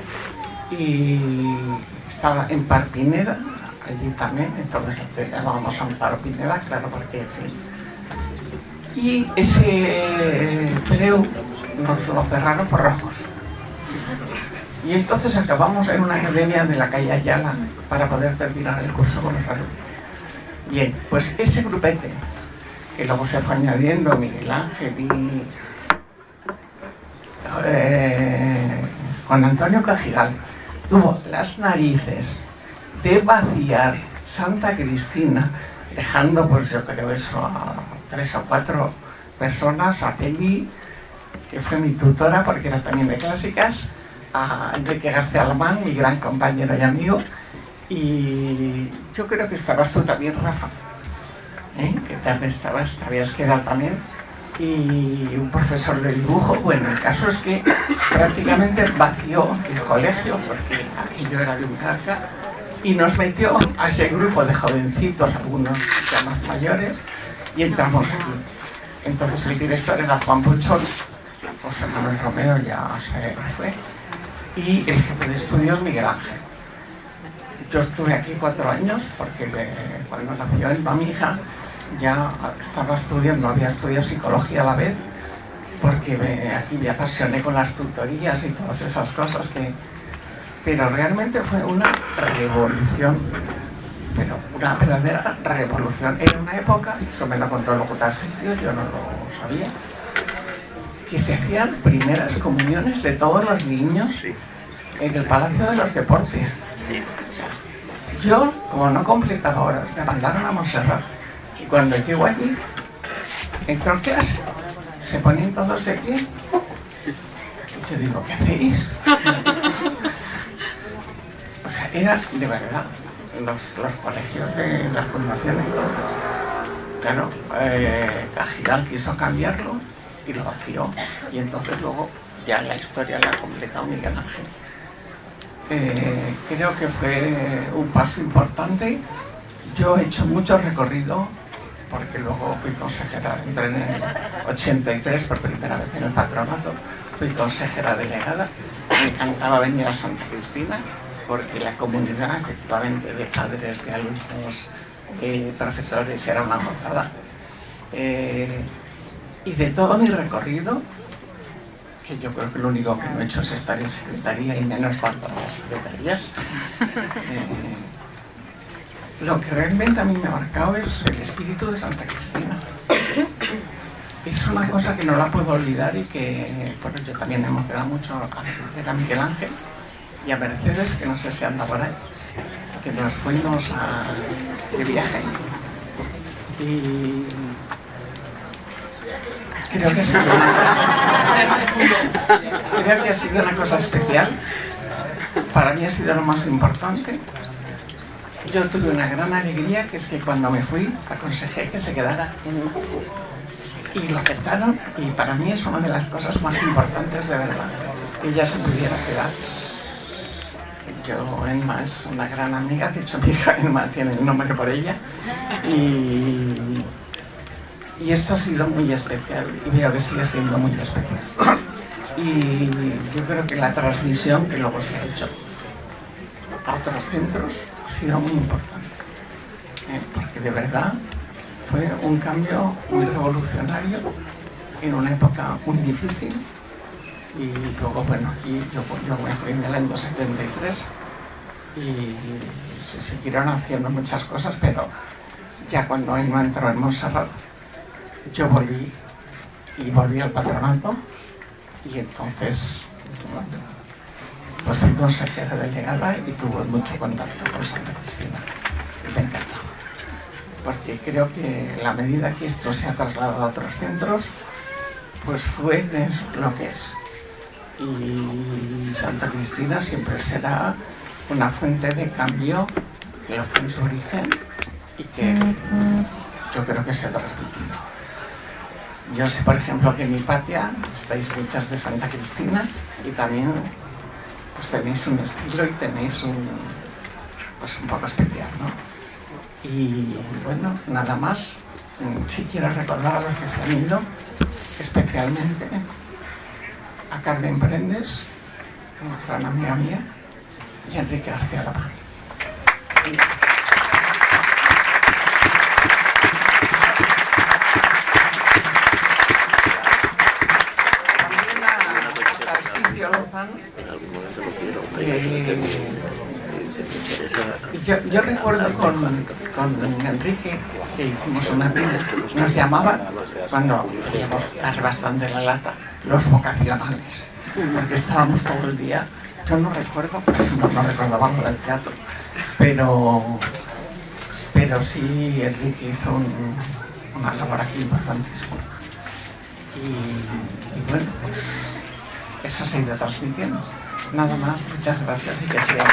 y estaba en Pineda, allí también, entonces le llamábamos Amparo Pineda, claro, porque en fin. Y ese preu nos lo cerraron por rojos. Y entonces acabamos en una academia de la calle Ayala para poder terminar el curso con los alumnos. Bien, pues ese grupete, que luego se fue añadiendo Miguel Ángel y eh, Juan Antonio Cajigal, tuvo las narices de vaciar Santa Cristina, dejando, pues yo creo eso, a tres o cuatro personas, a Peli, que fue mi tutora porque era también de clásicas, a Enrique García Alamán, mi gran compañero y amigo, y yo creo que estabas tú también, Rafa, ¿eh? Que tarde estabas, te habías quedado también, y un profesor de dibujo. Bueno, el caso es que prácticamente vació el colegio, porque aquello era de un carca, y nos metió a ese grupo de jovencitos, algunos ya más mayores, y entramos aquí. Entonces el director era Juan Puchón, José Manuel Romero ya se fue, y el jefe de estudios Miguel Ángel. Yo estuve aquí cuatro años porque de, cuando nació Elba, mi hija, ya estaba estudiando, había estudiado psicología a la vez, porque me, aquí me apasioné con las tutorías y todas esas cosas que... Pero realmente fue una revolución, pero una verdadera revolución. Era una época, eso me lo contó luego Tarsilio, yo no lo sabía, que se hacían primeras comuniones de todos los niños en el Palacio de los Deportes. O sea, yo, como no completaba horas, me mandaron a Montserrat. Y cuando llego allí, entro en clase, se ponen todos de pie. Y yo digo, ¿qué hacéis? O sea, era de verdad, los, los colegios de la fundación y todo. Claro, eh, Cajigal quiso cambiarlo y lo vació. Y entonces luego ya la historia la ha completado Miguel Ángel. Eh, creo que fue un paso importante. Yo he hecho mucho recorrido porque luego fui consejera, entré en el ochenta y tres por primera vez en el patronato, fui consejera delegada, me encantaba venir a Santa Cristina porque la comunidad efectivamente de padres, de alumnos, de profesores era una gozada. Eh, y de todo mi recorrido, que yo creo que lo único que no he hecho es estar en secretaría y menos cuanto a las secretarías, eh, lo que realmente a mí me ha marcado es el espíritu de Santa Cristina. Es una cosa que no la puedo olvidar y que por yo también me emociona mucho a Miguel Ángel y a Mercedes, que no sé si anda por ahí, que nos fuimos a, de viaje y creo que ha sido una, creo que ha sido una cosa especial. Para mí ha sido lo más importante. Yo tuve una gran alegría, que es que cuando me fui aconsejé que se quedara en... y lo aceptaron, y para mí es una de las cosas más importantes de verdad, que ella se pudiera quedar. Yo, Elma es una gran amiga, de hecho mi hija Elma tiene el nombre por ella, y, y esto ha sido muy especial, y veo que sigue siendo muy especial. Y yo creo que la transmisión que luego se ha hecho a otros centros ha sido muy importante, ¿eh? Porque de verdad fue un cambio muy revolucionario en una época muy difícil. Y luego, bueno, aquí yo, yo me fui en el año setenta y tres y se siguieron haciendo muchas cosas, pero ya cuando Elma entró en Montserrat, yo volví y volví al patronato y entonces pues fui consejera delegada y tuve mucho contacto con Santa Cristina. Y me encantó, porque creo que la medida que esto se ha trasladado a otros centros, pues fue lo que es. Y Santa Cristina siempre será una fuente de cambio que lo fue en su origen y que yo creo que se ha transmitido. Yo sé, por ejemplo, que en mi patria estáis muchas de Santa Cristina y también pues tenéis un estilo y tenéis un, pues un poco especial, ¿no? Y bueno, nada más. Sí quiero recordar a los que se han ido, especialmente a Carmen Prendes, una gran amiga mía, y a Enrique García Lama. También a Tarsilio Lozano. Eh, yo, yo recuerdo con, con Enrique que hicimos una piña, nos llamaban, cuando queríamos dar bastante la lata, los vocacionales, porque estábamos todo el día. Yo no recuerdo, por ejemplo, no recordaba lo del teatro, pero, pero sí Enrique hizo un, una labor aquí importantísima. Y, y bueno, pues eso se ha ido transmitiendo. Nada más, muchas gracias y que siga.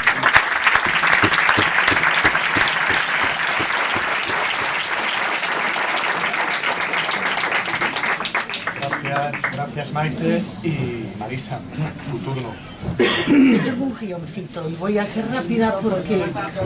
Gracias, gracias Maite y Marisa, tu turno. Tengo un guioncito y voy a ser rápida porque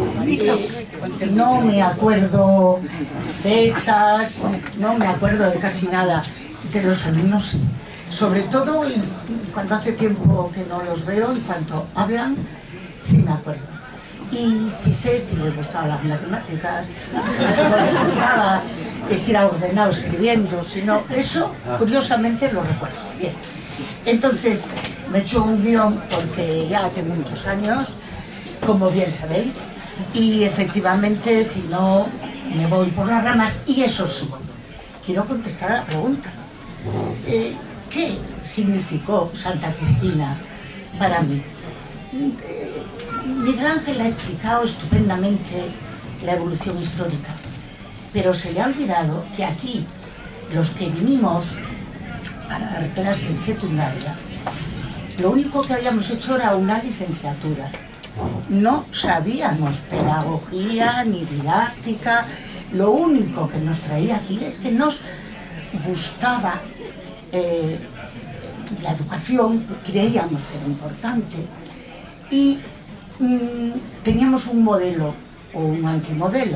eh, no me acuerdo fechas, no me acuerdo de casi nada. De los alumnos sí. Sobre todo y cuando hace tiempo que no los veo y cuando hablan, sí me acuerdo. Y sí sé si les gustaban las matemáticas, si no les gustaba, si era ordenado escribiendo, si no, eso curiosamente lo recuerdo. Bien. Entonces me he hecho un guión porque ya tengo muchos años, como bien sabéis, y efectivamente si no me voy por las ramas. Y eso sí, quiero contestar a la pregunta. Eh, ¿Qué significó Santa Cristina para mí? Eh, Miguel Ángel ha explicado estupendamente la evolución histórica, pero se le ha olvidado que aquí, los que vinimos para dar clase en secundaria, lo único que habíamos hecho era una licenciatura. No sabíamos pedagogía ni didáctica, lo único que nos traía aquí es que nos gustaba eh, la educación, creíamos que era importante y mmm, teníamos un modelo o un antimodelo.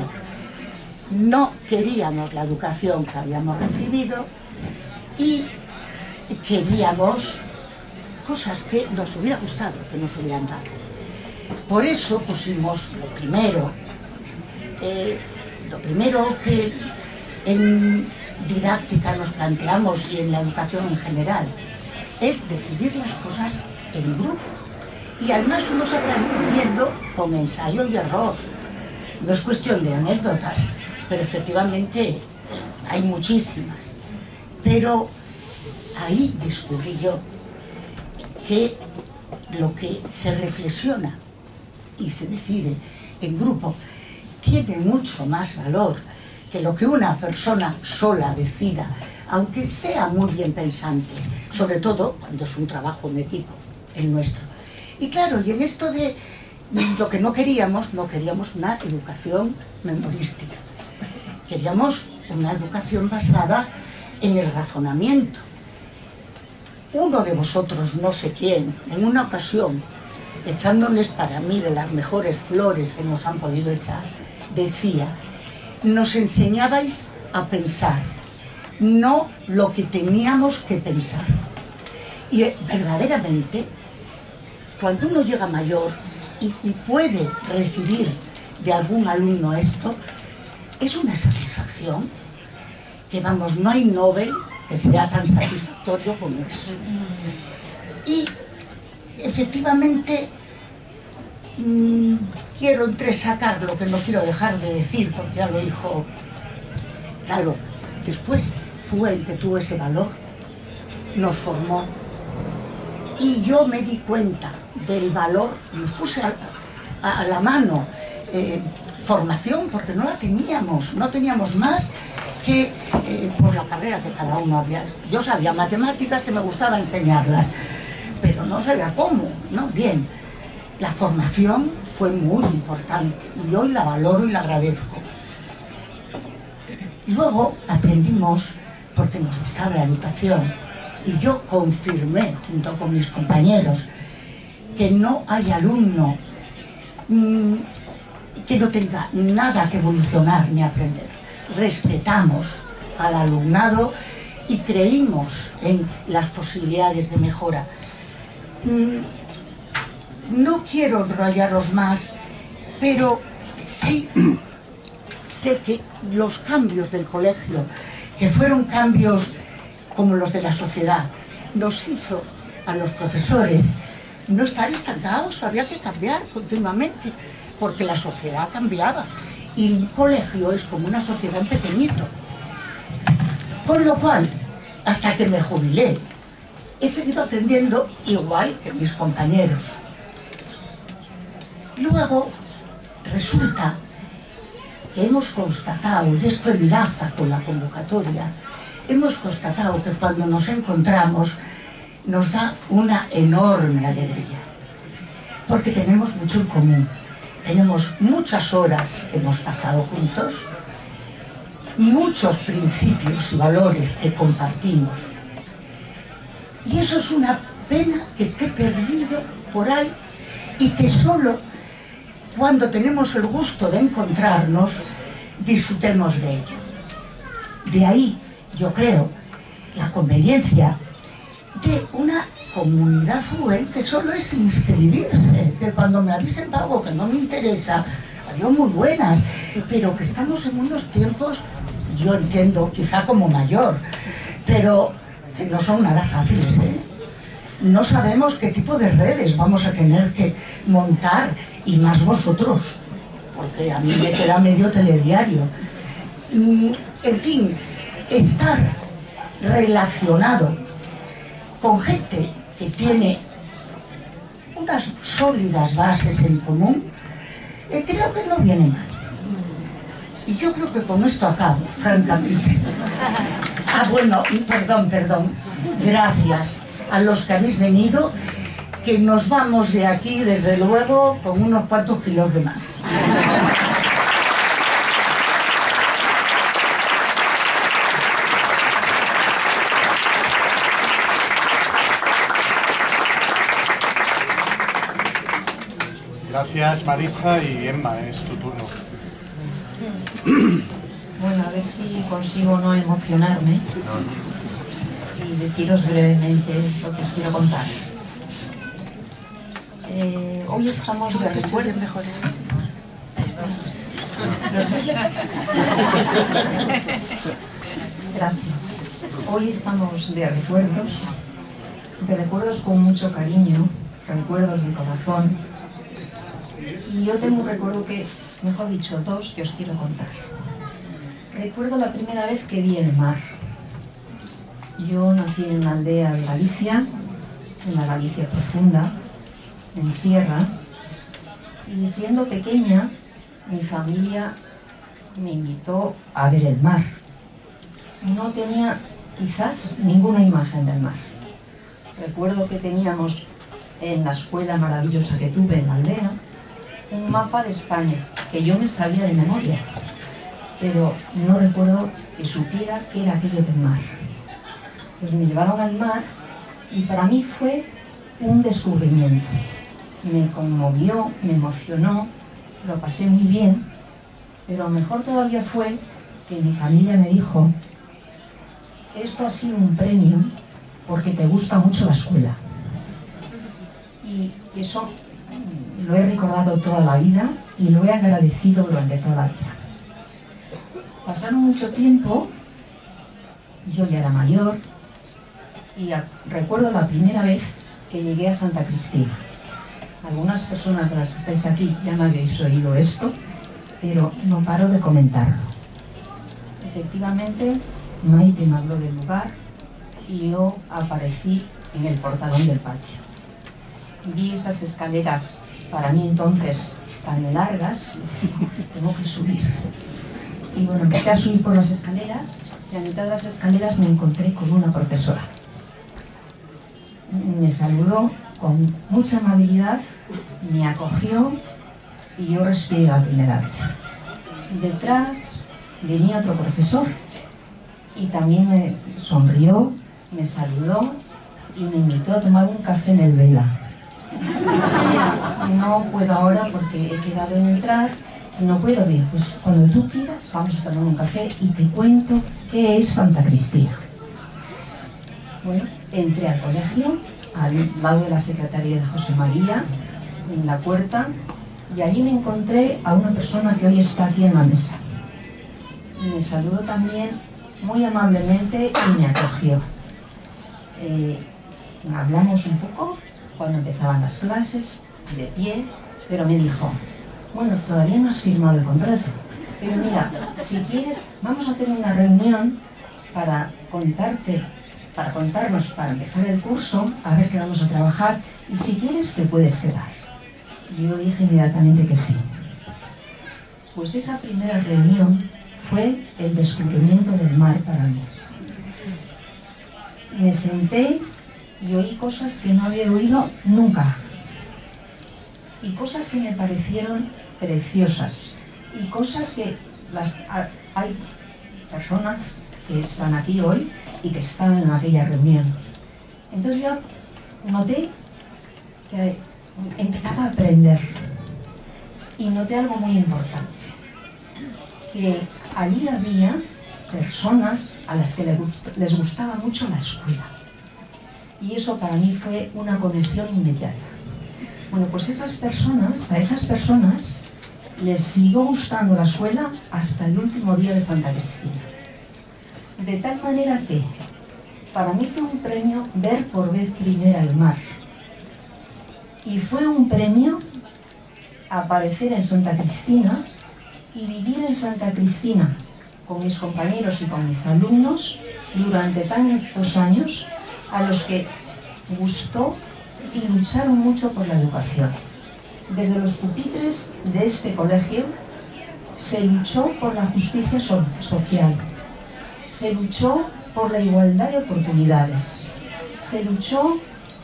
No queríamos la educación que habíamos recibido y queríamos cosas que nos hubiera gustado, que nos hubieran dado. Por eso pusimos lo primero, eh, lo primero que en didáctica nos planteamos y en la educación en general, es decidir las cosas en grupo. Y además fuimos aprendiendo con ensayo y error. No es cuestión de anécdotas, pero efectivamente hay muchísimas. Pero ahí descubrí yo que lo que se reflexiona y se decide en grupo tiene mucho más valor que lo que una persona sola decida, aunque sea muy bien pensante, sobre todo cuando es un trabajo en equipo, el nuestro. Y claro, y en esto de lo que no queríamos, no queríamos una educación memorística, queríamos una educación basada en el razonamiento. Uno de vosotros, no sé quién, en una ocasión, echándoles para mí de las mejores flores que nos han podido echar, decía: nos enseñabais a pensar, no lo que teníamos que pensar. Y verdaderamente, cuando uno llega mayor y, y puede recibir de algún alumno esto, es una satisfacción que, vamos, no hay Nobel que sea tan satisfactorio como eso. Y efectivamente mmm, quiero entresacar lo que no quiero dejar de decir, porque ya lo dijo. Claro, después fue el que tuvo ese valor, nos formó, y yo me di cuenta del valor, nos puse a, a, a la mano eh, formación, porque no la teníamos, no teníamos más que eh, pues la carrera que cada uno había. Yo sabía matemáticas y me gustaba enseñarlas, pero no sabía cómo, ¿no? Bien, la formación fue muy importante y hoy la valoro y la agradezco. Y luego aprendimos, porque nos gustaba la educación, y yo confirmé junto con mis compañeros que no hay alumno mmm, que no tenga nada que evolucionar ni aprender. Respetamos al alumnado y creímos en las posibilidades de mejora. Mm, no quiero enrollaros más, pero sí sé que los cambios del colegio, que fueron cambios como los de la sociedad, nos hizo a los profesores no estar estancados, había que cambiar continuamente, porque la sociedad cambiaba y un colegio es como una sociedad en pequeñito. Con lo cual, hasta que me jubilé, he seguido aprendiendo igual que mis compañeros. Luego, resulta que hemos constatado, y esto enlaza con la convocatoria, hemos constatado que cuando nos encontramos nos da una enorme alegría, porque tenemos mucho en común. Tenemos muchas horas que hemos pasado juntos, muchos principios y valores que compartimos. Y eso es una pena que esté perdido por ahí y que solo cuando tenemos el gusto de encontrarnos disfrutemos de ello. De ahí, yo creo, la conveniencia de una comunidad FUEL que solo es inscribirse, que cuando me avisen pago, que no me interesa, adiós, muy buenas, pero que estamos en unos tiempos, yo entiendo, quizá como mayor, pero que no son nada fáciles, ¿eh? No sabemos qué tipo de redes vamos a tener que montar, y más vosotros, porque a mí me queda medio telediario. En fin, estar relacionado con gente que tiene unas sólidas bases en común, eh, creo que no viene mal. Y yo creo que con esto acabo, francamente. Ah, bueno, perdón, perdón. Gracias a los que habéis venido, que nos vamos de aquí, desde luego, con unos cuantos kilos de más. Gracias, Marisa, y Emma, es tu turno. Bueno, a ver si consigo no emocionarme y deciros brevemente lo que os quiero contar. Eh, hoy estamos de recuerdo. Gracias. Hoy estamos de recuerdos, de recuerdos con mucho cariño, recuerdos de corazón. Y yo tengo un recuerdo que, mejor dicho, dos que os quiero contar. Recuerdo la primera vez que vi el mar. Yo nací en una aldea de Galicia, en la Galicia profunda, en Sierra, y siendo pequeña, mi familia me invitó a ver el mar. No tenía quizás ninguna imagen del mar. Recuerdo que teníamos en la escuela maravillosa que tuve en la aldea un mapa de España, que yo me sabía de memoria, pero no recuerdo que supiera qué era aquello del mar. Entonces me llevaron al mar y para mí fue un descubrimiento. Me conmovió, me emocionó, lo pasé muy bien, pero mejor todavía fue que mi familia me dijo: esto ha sido un premio porque te gusta mucho la escuela. Y eso lo he recordado toda la vida y lo he agradecido durante toda la vida. Pasaron mucho tiempo, yo ya era mayor, y a, recuerdo la primera vez que llegué a Santa Cristina. Algunas personas de las que estáis aquí ya me habéis oído esto, pero no paro de comentarlo. Efectivamente, Maite me habló del lugar y yo aparecí en el portalón del patio. Vi esas escaleras, para mí entonces tan largas, tengo que subir. Y bueno, empecé a subir por las escaleras y a mitad de las escaleras me encontré con una profesora. Me saludó con mucha amabilidad, me acogió y yo respiré la primera vez. Detrás venía otro profesor y también me sonrió, me saludó y me invitó a tomar un café en el Vela. No puedo ahora porque he quedado en entrar y no puedo decir, pues cuando tú quieras vamos a tomar un café y te cuento qué es Santa Cristina. Bueno, entré al colegio, al lado de la secretaría de José María, en la puerta, y allí me encontré a una persona que hoy está aquí en la mesa. Me saludó también muy amablemente y me acogió. Eh, hablamos un poco cuando empezaban las clases, de pie, pero me dijo: bueno, todavía no has firmado el contrato, pero mira, si quieres, vamos a hacer una reunión para contarte, para contarnos, para empezar el curso, a ver qué vamos a trabajar, y si quieres te puedes quedar. Y yo dije inmediatamente que sí. Pues esa primera reunión fue el descubrimiento del mar para mí. Me senté y oí cosas que no había oído nunca. Y cosas que me parecieron preciosas. Y cosas que las, hay personas que están aquí hoy y que estaban en aquella reunión. Entonces yo noté que empezaba a aprender y noté algo muy importante, que allí había personas a las que les, gust les gustaba mucho la escuela, y eso para mí fue una conexión inmediata. Bueno, pues esas personas, a esas personas les siguió gustando la escuela hasta el último día de Santa Cristina, de tal manera que para mí fue un premio ver por vez primera el mar. Y fue un premio aparecer en Santa Cristina y vivir en Santa Cristina con mis compañeros y con mis alumnos durante tantos años, a los que gustó y lucharon mucho por la educación. Desde los pupitres de este colegio se luchó por la justicia so- social, se luchó por la igualdad de oportunidades, se luchó,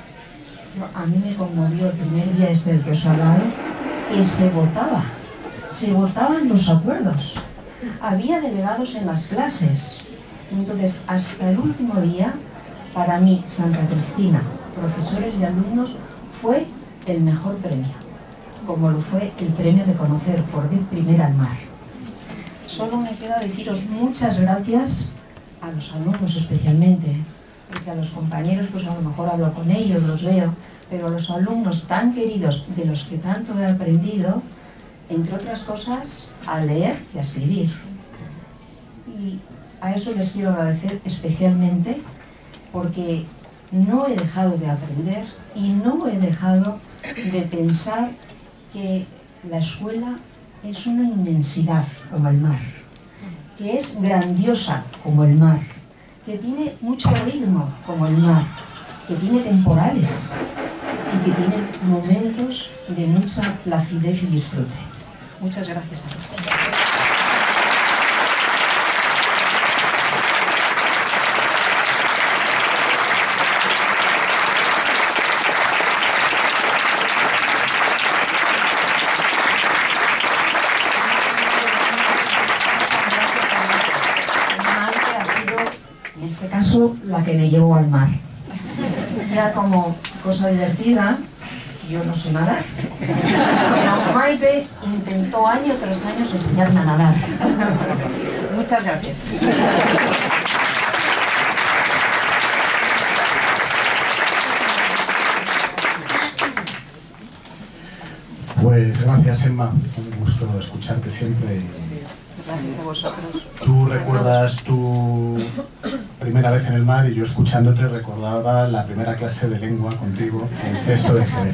a mí me conmovió el primer día este del que os hablaba, que se votaba, se votaban los acuerdos, había delegados en las clases. Entonces, hasta el último día, para mí, Santa Cristina, profesores y alumnos, fue el mejor premio, como lo fue el premio de conocer por vez primera el mar. Solo me queda deciros muchas gracias a los alumnos especialmente, porque a los compañeros pues a lo mejor hablo con ellos, los veo, pero a los alumnos tan queridos, de los que tanto he aprendido, entre otras cosas, a leer y a escribir. Y a eso les quiero agradecer especialmente, porque no he dejado de aprender y no he dejado de pensar que la escuela es una inmensidad como el mar, que es grandiosa como el mar, que tiene mucho ritmo como el mar, que tiene temporales y que tiene momentos de mucha placidez y disfrute. Muchas gracias a todos. En este caso, la que me llevó al mar. Ya como cosa divertida, yo no sé nadar, pero Maite intentó año tras año enseñarme a nadar. Muchas gracias. Pues gracias, Emma, un gusto escucharte siempre. Gracias a vosotros. Tú recuerdas tu primera vez en el mar y yo escuchándote recordaba la primera clase de lengua contigo en sexto de G B.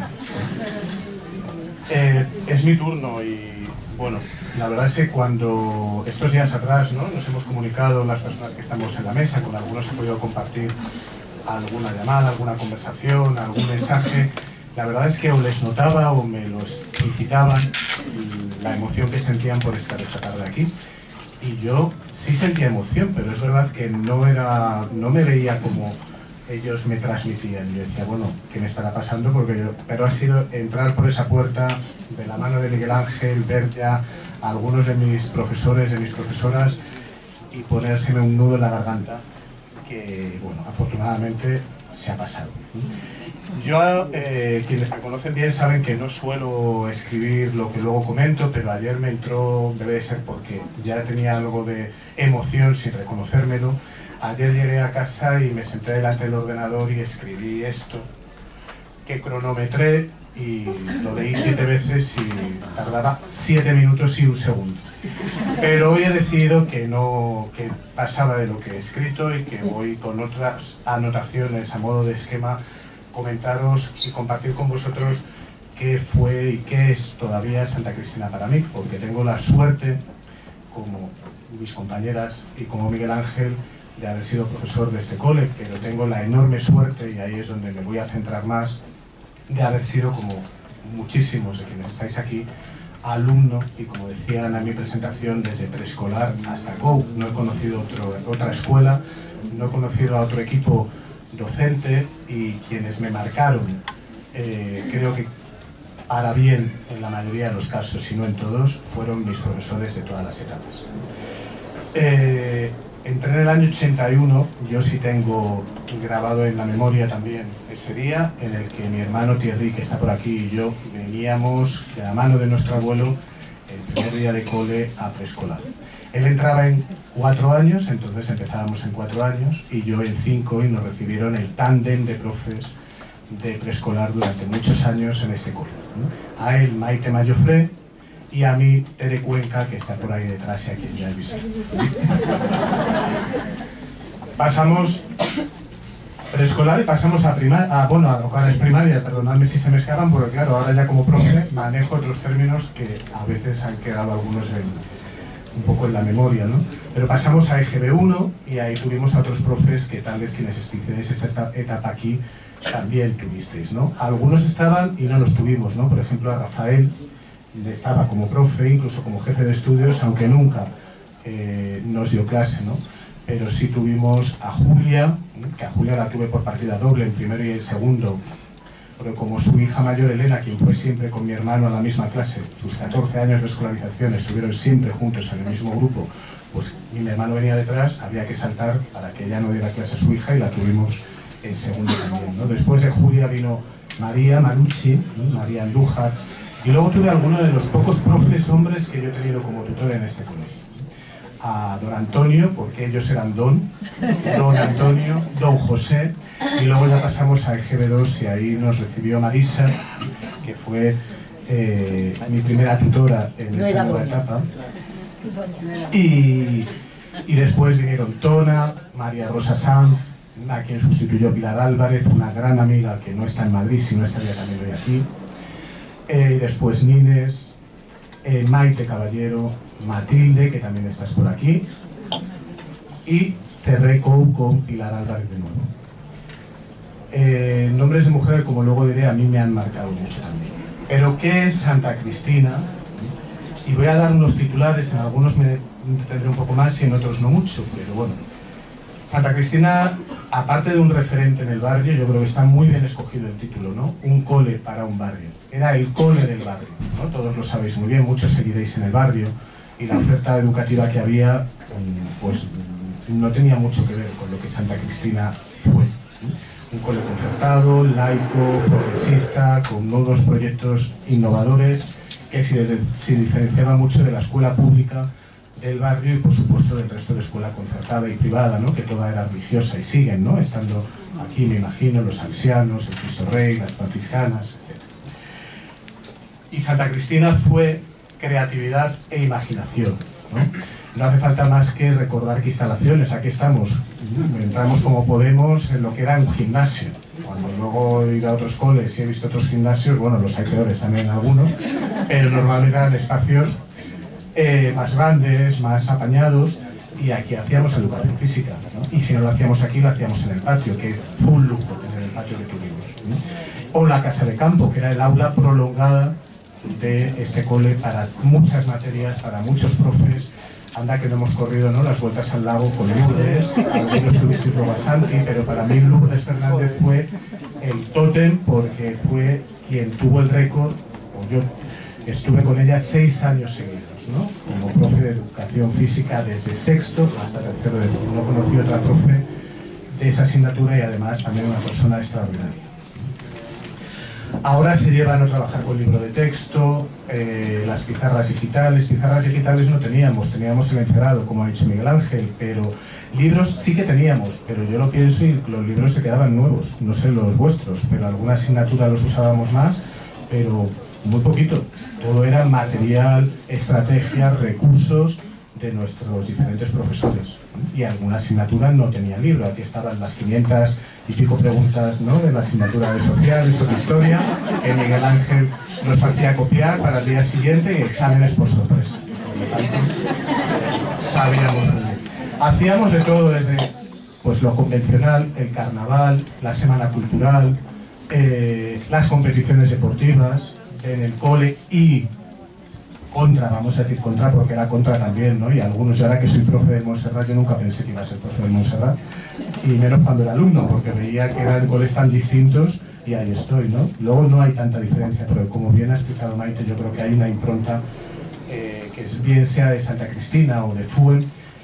Eh, es mi turno y bueno, la verdad es que cuando estos días atrás, ¿no?, nos hemos comunicado las personas que estamos en la mesa, con algunos he podido compartir alguna llamada, alguna conversación, algún mensaje. La verdad es que o les notaba o me lo explicitaban la emoción que sentían por estar esta tarde aquí. Y yo sí sentía emoción, pero es verdad que no, era, no me veía como ellos me transmitían. Yo decía, bueno, ¿qué me estará pasando? Porque yo, pero ha sido entrar por esa puerta de la mano de Miguel Ángel, ver ya a algunos de mis profesores, de mis profesoras, y ponérseme un nudo en la garganta, que, bueno, afortunadamente se ha pasado. Yo, eh, quienes me conocen bien saben que no suelo escribir lo que luego comento, pero ayer me entró, debe de ser porque ya tenía algo de emoción sin reconocérmelo. Ayer llegué a casa y me senté delante del ordenador y escribí esto, que cronometré y lo leí siete veces y tardaba siete minutos y un segundo. Pero hoy he decidido que no, que pasaba de lo que he escrito y que voy con otras anotaciones a modo de esquema comentaros y compartir con vosotros qué fue y qué es todavía Santa Cristina para mí, porque tengo la suerte, como mis compañeras y como Miguel Ángel, de haber sido profesor de este cole, pero tengo la enorme suerte, y ahí es donde me voy a centrar más, de haber sido, como muchísimos de quienes estáis aquí, alumno, y como decían en mi presentación, desde preescolar hasta Go. No he conocido otro, otra escuela, no he conocido a otro equipo docente, y quienes me marcaron, eh, creo que para bien en la mayoría de los casos, si no en todos, fueron mis profesores de todas las etapas. Eh, Entré en el año ochenta y uno, yo sí tengo grabado en la memoria también ese día en el que mi hermano Thierry, que está por aquí, y yo veníamos de la mano de nuestro abuelo el primer día de cole a preescolar. Él entraba en cuatro años, entonces empezábamos en cuatro años, y yo en cinco, y nos recibieron el tándem de profes de preescolar durante muchos años en este cole, ¿no? A él Maite Mayofré, y a mí Tere Cuenca, que está por ahí detrás y a quien ya he visto. Pasamos preescolar y pasamos a primaria, a, bueno, a locales primarias, perdonadme si se me escapan, porque claro, ahora ya como profe manejo otros términos que a veces han quedado algunos en, un poco en la memoria, ¿no? Pero pasamos a E G B uno y ahí tuvimos a otros profes que tal vez quienes estéis esta etapa aquí también tuvisteis, ¿no? Algunos estaban y no los tuvimos, ¿no? Por ejemplo, a Rafael estaba como profe, incluso como jefe de estudios, aunque nunca eh, nos dio clase, ¿no? Pero sí tuvimos a Julia, que a Julia la tuve por partida doble, en primero y en segundo, pero como su hija mayor Elena, quien fue siempre con mi hermano a la misma clase, sus catorce años de escolarización estuvieron siempre juntos en el mismo grupo, pues mi hermano venía detrás, había que saltar para que ella no diera clase a su hija y la tuvimos en segundo también, ¿no? Después de Julia vino María Marucci, ¿no? María Andújar, y luego tuve algunos de los pocos profes hombres que yo he tenido como tutor en este colegio. A don Antonio, porque ellos eran don, don Antonio, don José, y luego ya pasamos a E G B dos y ahí nos recibió Marisa, que fue eh, mi primera tutora en esa nueva etapa. Y, y después vinieron Tona, María Rosa Sanz, a quien sustituyó Pilar Álvarez, una gran amiga que no está en Madrid, sino estaría también hoy aquí. Eh, y después Nines, eh, Maite Caballero, Matilde, que también estás por aquí, y Terreco con Pilar Álvarez de nuevo. Eh, nombres de mujeres, como luego diré, a mí me han marcado mucho también. Pero ¿qué es Santa Cristina? Y voy a dar unos titulares, en algunos me tendré un poco más y en otros no mucho, pero bueno. Santa Cristina, aparte de un referente en el barrio, yo creo que está muy bien escogido el título, ¿no? Un cole para un barrio. Era el cole del barrio, ¿no? Todos lo sabéis muy bien, muchos seguiréis en el barrio, y la oferta educativa que había, pues no tenía mucho que ver con lo que Santa Cristina fue, ¿no? Un cole concertado, laico, progresista, con nuevos proyectos innovadores, que se, se diferenciaba mucho de la escuela pública del barrio y por supuesto del resto de escuela concertada y privada, ¿no? Que toda era religiosa y siguen, ¿no? Estando aquí, me imagino, los salesianos, el Cristo Rey, las franciscanas, etcétera. Y Santa Cristina fue creatividad e imaginación, ¿no? No hace falta más que recordar qué instalaciones, aquí estamos, entramos como podemos en lo que era un gimnasio. Cuando luego he ido a otros coles y he visto otros gimnasios, bueno, los hay peores también algunos, pero normalmente eran espacios eh, más grandes, más apañados, y aquí hacíamos educación física, ¿no? Y si no lo hacíamos aquí, lo hacíamos en el patio, que fue un lujo tener el patio que tuvimos, ¿no? O la casa de campo, que era el aula prolongada de este cole para muchas materias, para muchos profes. Anda que no hemos corrido, ¿no?, las vueltas al lago con Lourdes, algunos tuvisteis Robasanti, pero para mí Lourdes Fernández fue el tótem porque fue quien tuvo el récord, o yo estuve con ella seis años seguidos, ¿no?, como profe de educación física desde sexto hasta tercero de curso. No conocí otra profe de esa asignatura y además también una persona extraordinaria. Ahora se llevan a trabajar con libro de texto, eh, las pizarras digitales. Pizarras digitales no teníamos, teníamos el encerado, como ha dicho Miguel Ángel, pero libros sí que teníamos, pero yo lo pienso y los libros se quedaban nuevos, no sé los vuestros, pero alguna asignatura los usábamos más, pero muy poquito. Todo era material, estrategias, recursos de nuestros diferentes profesores. Y alguna asignatura no tenía libro. Aquí estaban las quinientas y pico preguntas, ¿no?, de la asignatura de sociales o de historia, que Miguel Ángel nos hacía copiar para el día siguiente y exámenes por sorpresa. Por lo tanto, sabíamos muy bien. Hacíamos de todo, desde pues, lo convencional, el carnaval, la semana cultural, eh, las competiciones deportivas en el cole y contra, vamos a decir contra porque era contra también, ¿no? Y algunos, yo ahora que soy profe de Montserrat, yo nunca pensé que iba a ser profe de Montserrat, y menos cuando era alumno, porque veía que eran coles tan distintos y ahí estoy, ¿no? Luego no hay tanta diferencia, pero como bien ha explicado Maite, yo creo que hay una impronta eh, que es, bien sea de Santa Cristina o de F U E M,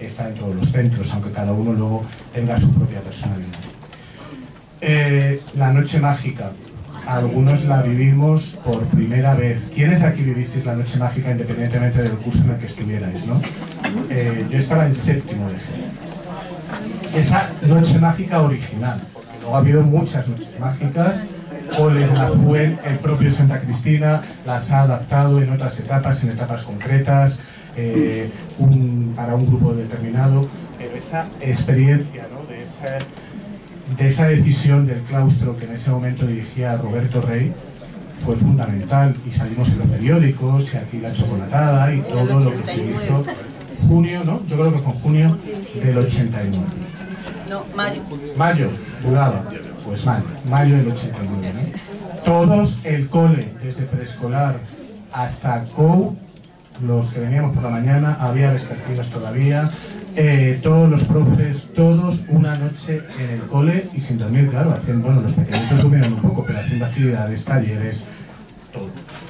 que está en todos los centros, aunque cada uno luego tenga su propia personalidad. Eh, la noche mágica, algunos la vivimos por primera vez. ¿Quiénes aquí vivisteis la noche mágica independientemente del curso en el que estuvierais, no? Eh, yo estaba en séptimo de G. Esa noche mágica original, porque luego ha habido muchas noches mágicas, Coles la Fuen, el propio Santa Cristina las ha adaptado en otras etapas, en etapas concretas, eh, un, para un grupo determinado, pero esa experiencia, ¿no? de, esa, de esa decisión del claustro que en ese momento dirigía Roberto Rey fue fundamental, y salimos en los periódicos, y aquí la chocolatada y todo lo que se hizo. Junio, ¿no? Yo creo que fue en junio del ochenta y nueve. No, mayo. Mayo, dudaba. Pues mayo, mayo del ochenta y nueve, ¿no? Todos, el cole, desde preescolar hasta C O U, los que veníamos por la mañana, había vespertinos todavía, eh, todos los profes, todos una noche en el cole y sin dormir, claro, haciendo, bueno, los pequeñitos durmieron un poco, pero haciendo actividades, talleres, todo.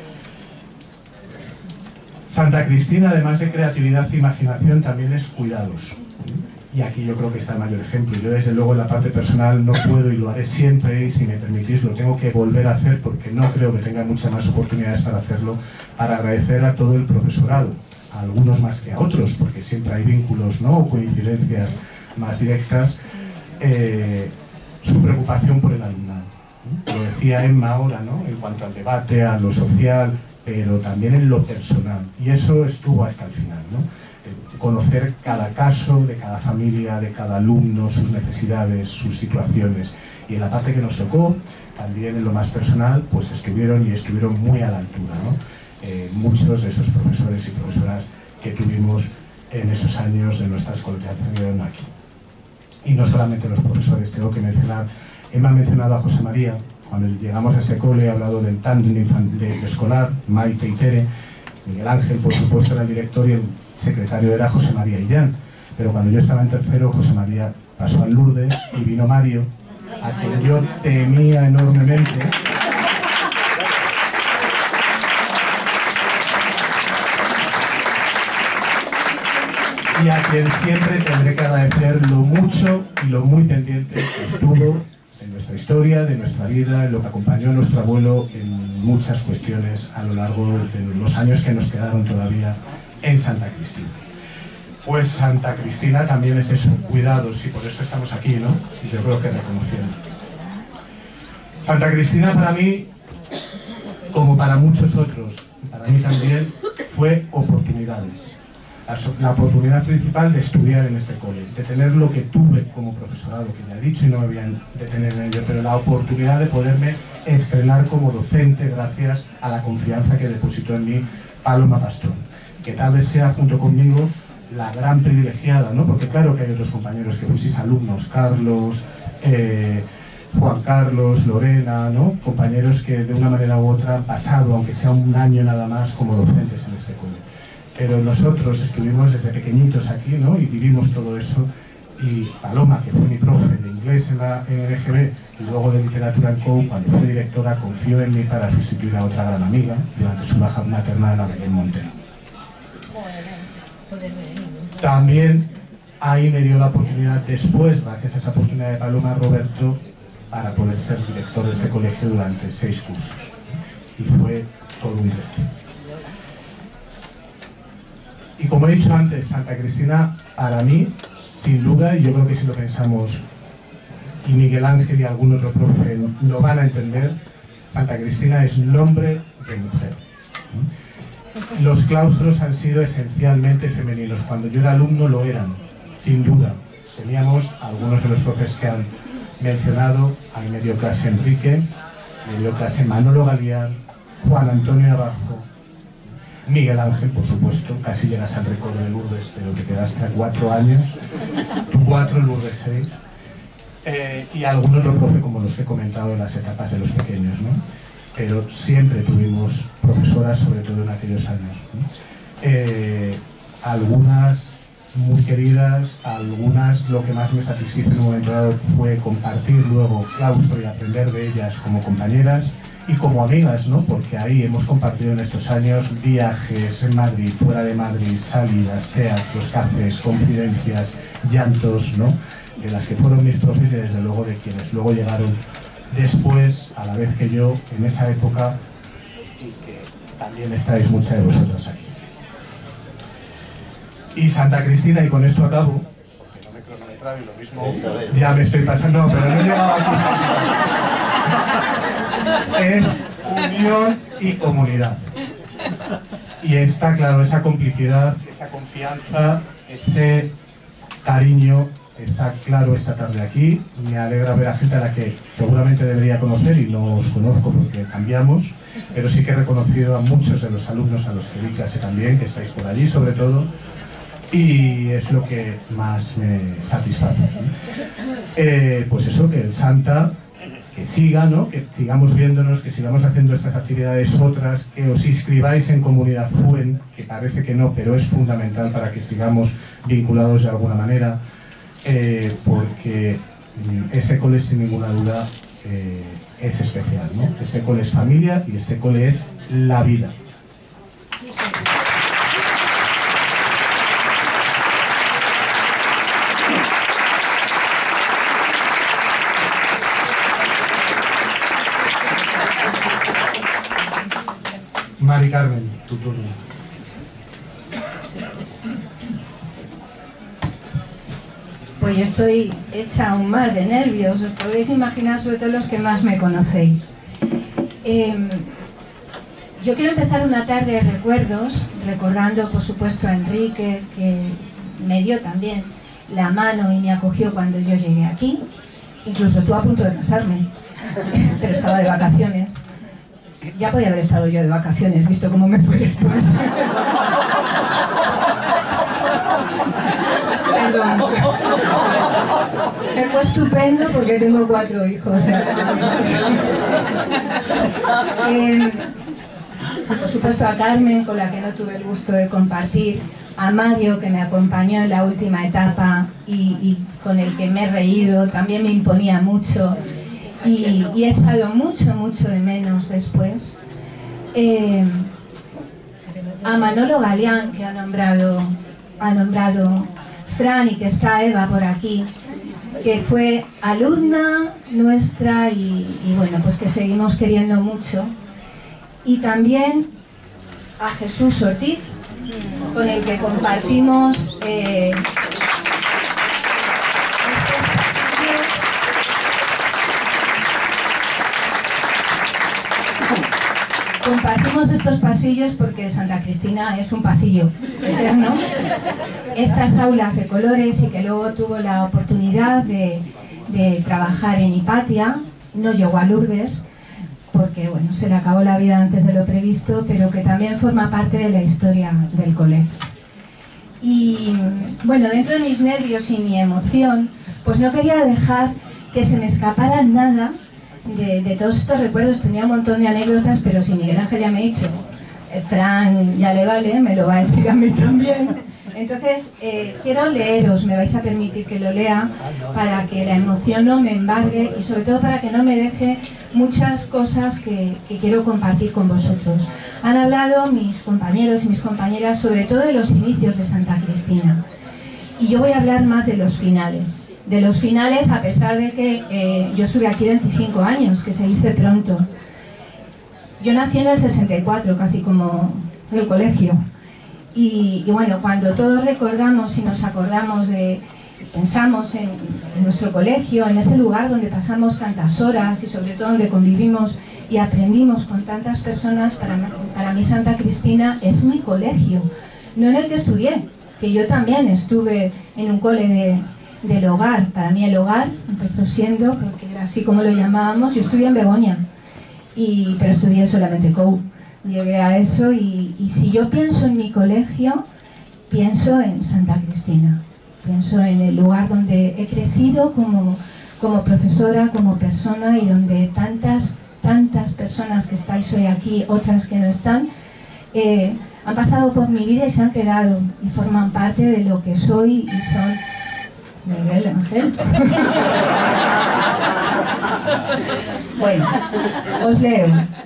Santa Cristina, además de creatividad e imaginación, también es cuidados. Y aquí yo creo que está el mayor ejemplo. Yo desde luego en la parte personal no puedo y lo haré siempre, y si me permitís lo tengo que volver a hacer porque no creo que tenga muchas más oportunidades para hacerlo, para agradecer a todo el profesorado, a algunos más que a otros, porque siempre hay vínculos, ¿no? o coincidencias más directas, eh, su preocupación por el alumnado. ¿no? Lo decía Emma ahora, ¿no? en cuanto al debate, a lo social, pero también en lo personal, y eso estuvo hasta el final, ¿no? Conocer cada caso de cada familia, de cada alumno, sus necesidades, sus situaciones, y en la parte que nos tocó, también en lo más personal, pues estuvieron y estuvieron muy a la altura, ¿no? eh, muchos de esos profesores y profesoras que tuvimos en esos años de nuestra escolarización aquí. Y no solamente los profesores, tengo que mencionar, Emma ha mencionado a José María. Cuando llegamos a ese cole he hablado del tándem de, de escolar, Maite y Tere. Miguel Ángel, por supuesto, era el director y el secretario era José María Illán. Pero cuando yo estaba en tercero, José María pasó al Lourdes y vino Mario, a quien yo temía enormemente. Y a quien siempre tendré que agradecer lo mucho y lo muy pendiente que estuvo en nuestra historia, de nuestra vida, en lo que acompañó a nuestro abuelo en muchas cuestiones a lo largo de los años que nos quedaron todavía en Santa Cristina. Pues Santa Cristina también es eso, cuidados, y por eso estamos aquí, ¿no? Yo creo que reconociendo. Santa Cristina para mí, como para muchos otros, para mí también, fue oportunidades. La, la oportunidad principal de estudiar en este cole, de tener lo que tuve como profesorado, que ya he dicho y no me voy a detener en ello, pero la oportunidad de poderme estrenar como docente gracias a la confianza que depositó en mí Paloma Pastor, que tal vez sea junto conmigo la gran privilegiada, ¿no? Porque claro que hay otros compañeros que fuisteis alumnos, Carlos, eh, Juan Carlos, Lorena, ¿no? Compañeros que de una manera u otra han pasado, aunque sea un año nada más, como docentes en este cole. Pero nosotros estuvimos desde pequeñitos aquí, ¿no? Y vivimos todo eso. Y Paloma, que fue mi profe de inglés en, la, en el E G B y luego de literatura en C O U, cuando fue directora, confió en mí para sustituir a otra gran amiga durante su baja maternal, a Belén Montero. También ahí me dio la oportunidad después, gracias a esa oportunidad de Paloma, Roberto, para poder ser director de este colegio durante seis cursos. Y fue todo un reto. Y como he dicho antes, Santa Cristina, para mí, sin duda, y yo creo que si lo pensamos, y Miguel Ángel y algún otro profe lo van a entender, Santa Cristina es nombre de mujer. Los claustros han sido esencialmente femeninos. Cuando yo era alumno lo eran, sin duda. Teníamos algunos de los profes que han mencionado, al medio clase Enrique, medio clase Manolo Galián, Juan Antonio Abajo, Miguel Ángel, por supuesto, casi llegas al récord de Lourdes, pero te quedaste a cuatro años, tú cuatro, Lourdes seis, eh, y algún otro profe como los que he comentado en las etapas de los pequeños, ¿no? Pero siempre tuvimos profesoras, sobre todo en aquellos años, ¿no? eh, algunas muy queridas, algunas lo que más me satisfizo en un momento dado fue compartir luego claustro y aprender de ellas como compañeras, y como amigas, ¿no? Porque ahí hemos compartido en estos años viajes en Madrid, fuera de Madrid, salidas, teatros, cafés, confidencias, llantos, ¿no? De las que fueron mis profes y desde luego de quienes luego llegaron después, a la vez que yo, en esa época, y que también estáis muchas de vosotras aquí. Y Santa Cristina, y con esto acabo, porque no me he cronometrado y lo mismo ya me estoy pasando, pero no he llegado aquí. Es unión y comunidad. Y está claro, esa complicidad, esa confianza, ese cariño, está claro esta tarde aquí. Me alegra ver a gente a la que seguramente debería conocer y no os conozco porque cambiamos, pero sí que he reconocido a muchos de los alumnos a los que di clase también, que estáis por allí sobre todo, y es lo que más me satisface. Eh, pues eso, que el Santa, que siga, ¿no? Que sigamos viéndonos, que sigamos haciendo estas actividades otras, que os inscribáis en Comunidad FUEN, que parece que no, pero es fundamental para que sigamos vinculados de alguna manera, eh, porque este cole sin ninguna duda eh, es especial, ¿no? Este cole es familia y este cole es la vida. Mari Carmen, tu turno. Pues yo estoy hecha un mar de nervios, os podéis imaginar, sobre todo los que más me conocéis. Eh, yo quiero empezar una tarde de recuerdos, recordando por supuesto a Enrique, que me dio también la mano y me acogió cuando yo llegué aquí. Incluso estuve a punto de casarme, pero estaba de vacaciones. Ya podía haber estado yo de vacaciones, visto cómo me fue después. Perdón. Me fue estupendo porque tengo cuatro hijos. eh, por supuesto a Carmen, con la que no tuve el gusto de compartir, a Mario, que me acompañó en la última etapa y, y con el que me he reído, también me imponía mucho. Y, y he echado mucho, mucho de menos después. Eh, a Manolo Galeán, que ha nombrado, ha nombrado Fran, y que está Eva por aquí, que fue alumna nuestra y, y bueno, pues que seguimos queriendo mucho. Y también a Jesús Ortiz, con el que compartimos eh, Compartimos estos pasillos porque Santa Cristina es un pasillo eterno. Estas aulas de colores, y que luego tuvo la oportunidad de, de trabajar en Hipatia, no llegó a Lourdes porque bueno, se le acabó la vida antes de lo previsto, pero que también forma parte de la historia del colegio. Y bueno, dentro de mis nervios y mi emoción, pues no quería dejar que se me escapara nada De, de todos estos recuerdos. Tenía un montón de anécdotas, pero si Miguel Ángel ya me ha dicho, eh, Fran ya le vale, me lo va a decir a mí también. Entonces, eh, quiero leeros, me vais a permitir que lo lea, para que la emoción no me embargue y sobre todo para que no me deje muchas cosas que, que quiero compartir con vosotros. Han hablado mis compañeros y mis compañeras sobre todo de los inicios de Santa Cristina, y yo voy a hablar más de los finales. De los finales, a pesar de que eh, yo estuve aquí veinticinco años, que se dice pronto. Yo nací en el sesenta y cuatro, casi como el colegio. Y, y bueno, cuando todos recordamos y nos acordamos de, pensamos en, en nuestro colegio, en ese lugar donde pasamos tantas horas y sobre todo donde convivimos y aprendimos con tantas personas, para, para mí Santa Cristina es mi colegio, no en el que estudié, que yo también estuve en un cole de... del hogar. Para mí el hogar empezó siendo, porque era así como lo llamábamos, yo estudié en Begoña, y, pero estudié solamente C O U. Llegué a eso y, y si yo pienso en mi colegio, pienso en Santa Cristina, pienso en el lugar donde he crecido como, como profesora, como persona, y donde tantas, tantas personas que estáis hoy aquí, otras que no están, eh, han pasado por mi vida y se han quedado y forman parte de lo que soy y son. Miguel Ángel. Bueno, os leo.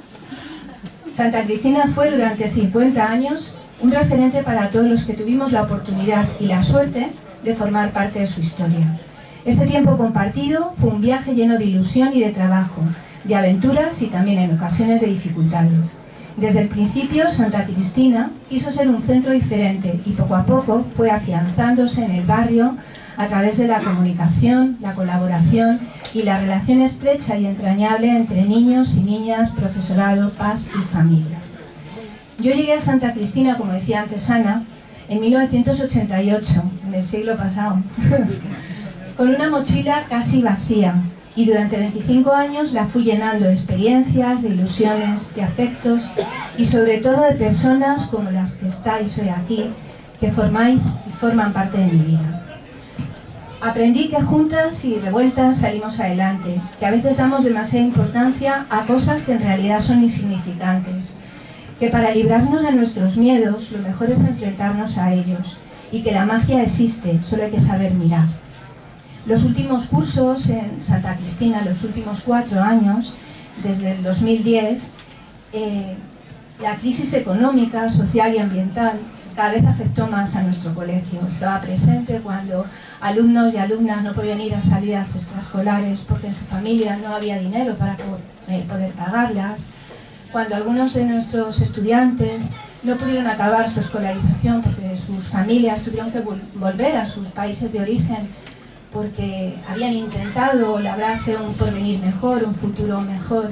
Santa Cristina fue durante cincuenta años un referente para todos los que tuvimos la oportunidad y la suerte de formar parte de su historia. Ese tiempo compartido fue un viaje lleno de ilusión y de trabajo, de aventuras y también en ocasiones de dificultades. Desde el principio, Santa Cristina quiso ser un centro diferente y poco a poco fue afianzándose en el barrio a través de la comunicación, la colaboración y la relación estrecha y entrañable entre niños y niñas, profesorado, P A S y familias. Yo llegué a Santa Cristina, como decía antes Ana, en mil novecientos ochenta y ocho, en el siglo pasado, con una mochila casi vacía, y durante veinticinco años la fui llenando de experiencias, de ilusiones, de afectos y sobre todo de personas como las que estáis hoy aquí, que formáis y forman parte de mi vida. Aprendí que juntas y revueltas salimos adelante, que a veces damos demasiada importancia a cosas que en realidad son insignificantes, que para librarnos de nuestros miedos lo mejor es enfrentarnos a ellos y que la magia existe, solo hay que saber mirar. Los últimos cursos en Santa Cristina, los últimos cuatro años, desde el dos mil diez, eh, la crisis económica, social y ambiental cada vez afectó más a nuestro colegio. Estaba presente cuando alumnos y alumnas no podían ir a salidas extraescolares porque en su familia no había dinero para poder pagarlas, cuando algunos de nuestros estudiantes no pudieron acabar su escolarización porque sus familias tuvieron que vol- volver a sus países de origen porque habían intentado labrarse un porvenir mejor, un futuro mejor,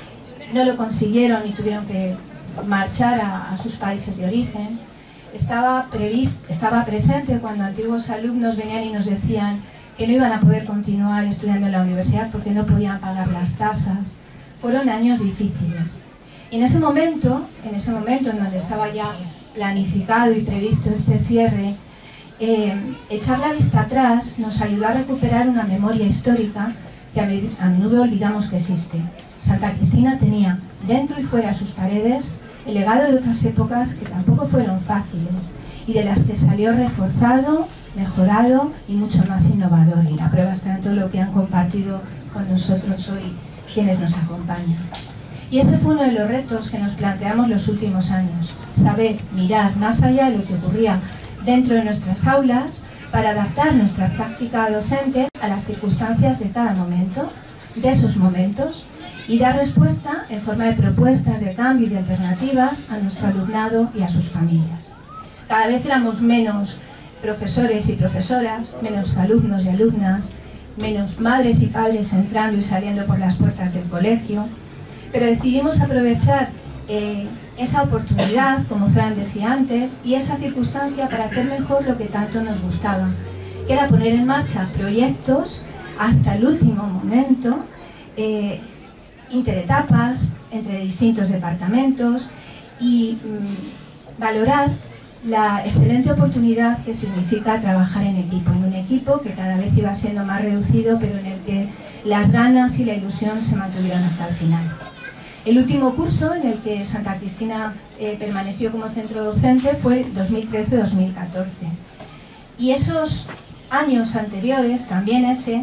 no lo consiguieron y tuvieron que marchar a, a sus países de origen. Estaba, previst, estaba presente cuando antiguos alumnos venían y nos decían que no iban a poder continuar estudiando en la universidad porque no podían pagar las tasas. Fueron años difíciles. Y en ese momento, en ese momento en donde estaba ya planificado y previsto este cierre, Eh, echar la vista atrás nos ayudó a recuperar una memoria histórica que a, me, a menudo olvidamos que existe. Santa Cristina tenía dentro y fuera de sus paredes el legado de otras épocas que tampoco fueron fáciles y de las que salió reforzado, mejorado y mucho más innovador. Y la prueba está en todo lo que han compartido con nosotros hoy quienes nos acompañan. Y ese fue uno de los retos que nos planteamos los últimos años, saber mirar más allá de lo que ocurría dentro de nuestras aulas para adaptar nuestra práctica docente a las circunstancias de cada momento, de esos momentos, y dar respuesta en forma de propuestas de cambio y de alternativas a nuestro alumnado y a sus familias. Cada vez éramos menos profesores y profesoras, menos alumnos y alumnas, menos madres y padres entrando y saliendo por las puertas del colegio, pero decidimos aprovechar eh, esa oportunidad, como Fran decía antes, y esa circunstancia para hacer mejor lo que tanto nos gustaba, que era poner en marcha proyectos hasta el último momento, eh, interetapas entre distintos departamentos y mmm, valorar la excelente oportunidad que significa trabajar en equipo, en un equipo que cada vez iba siendo más reducido, pero en el que las ganas y la ilusión se mantuvieron hasta el final. El último curso en el que Santa Cristina eh, permaneció como centro docente fue dos mil trece dos mil catorce. Y esos años anteriores, también ese,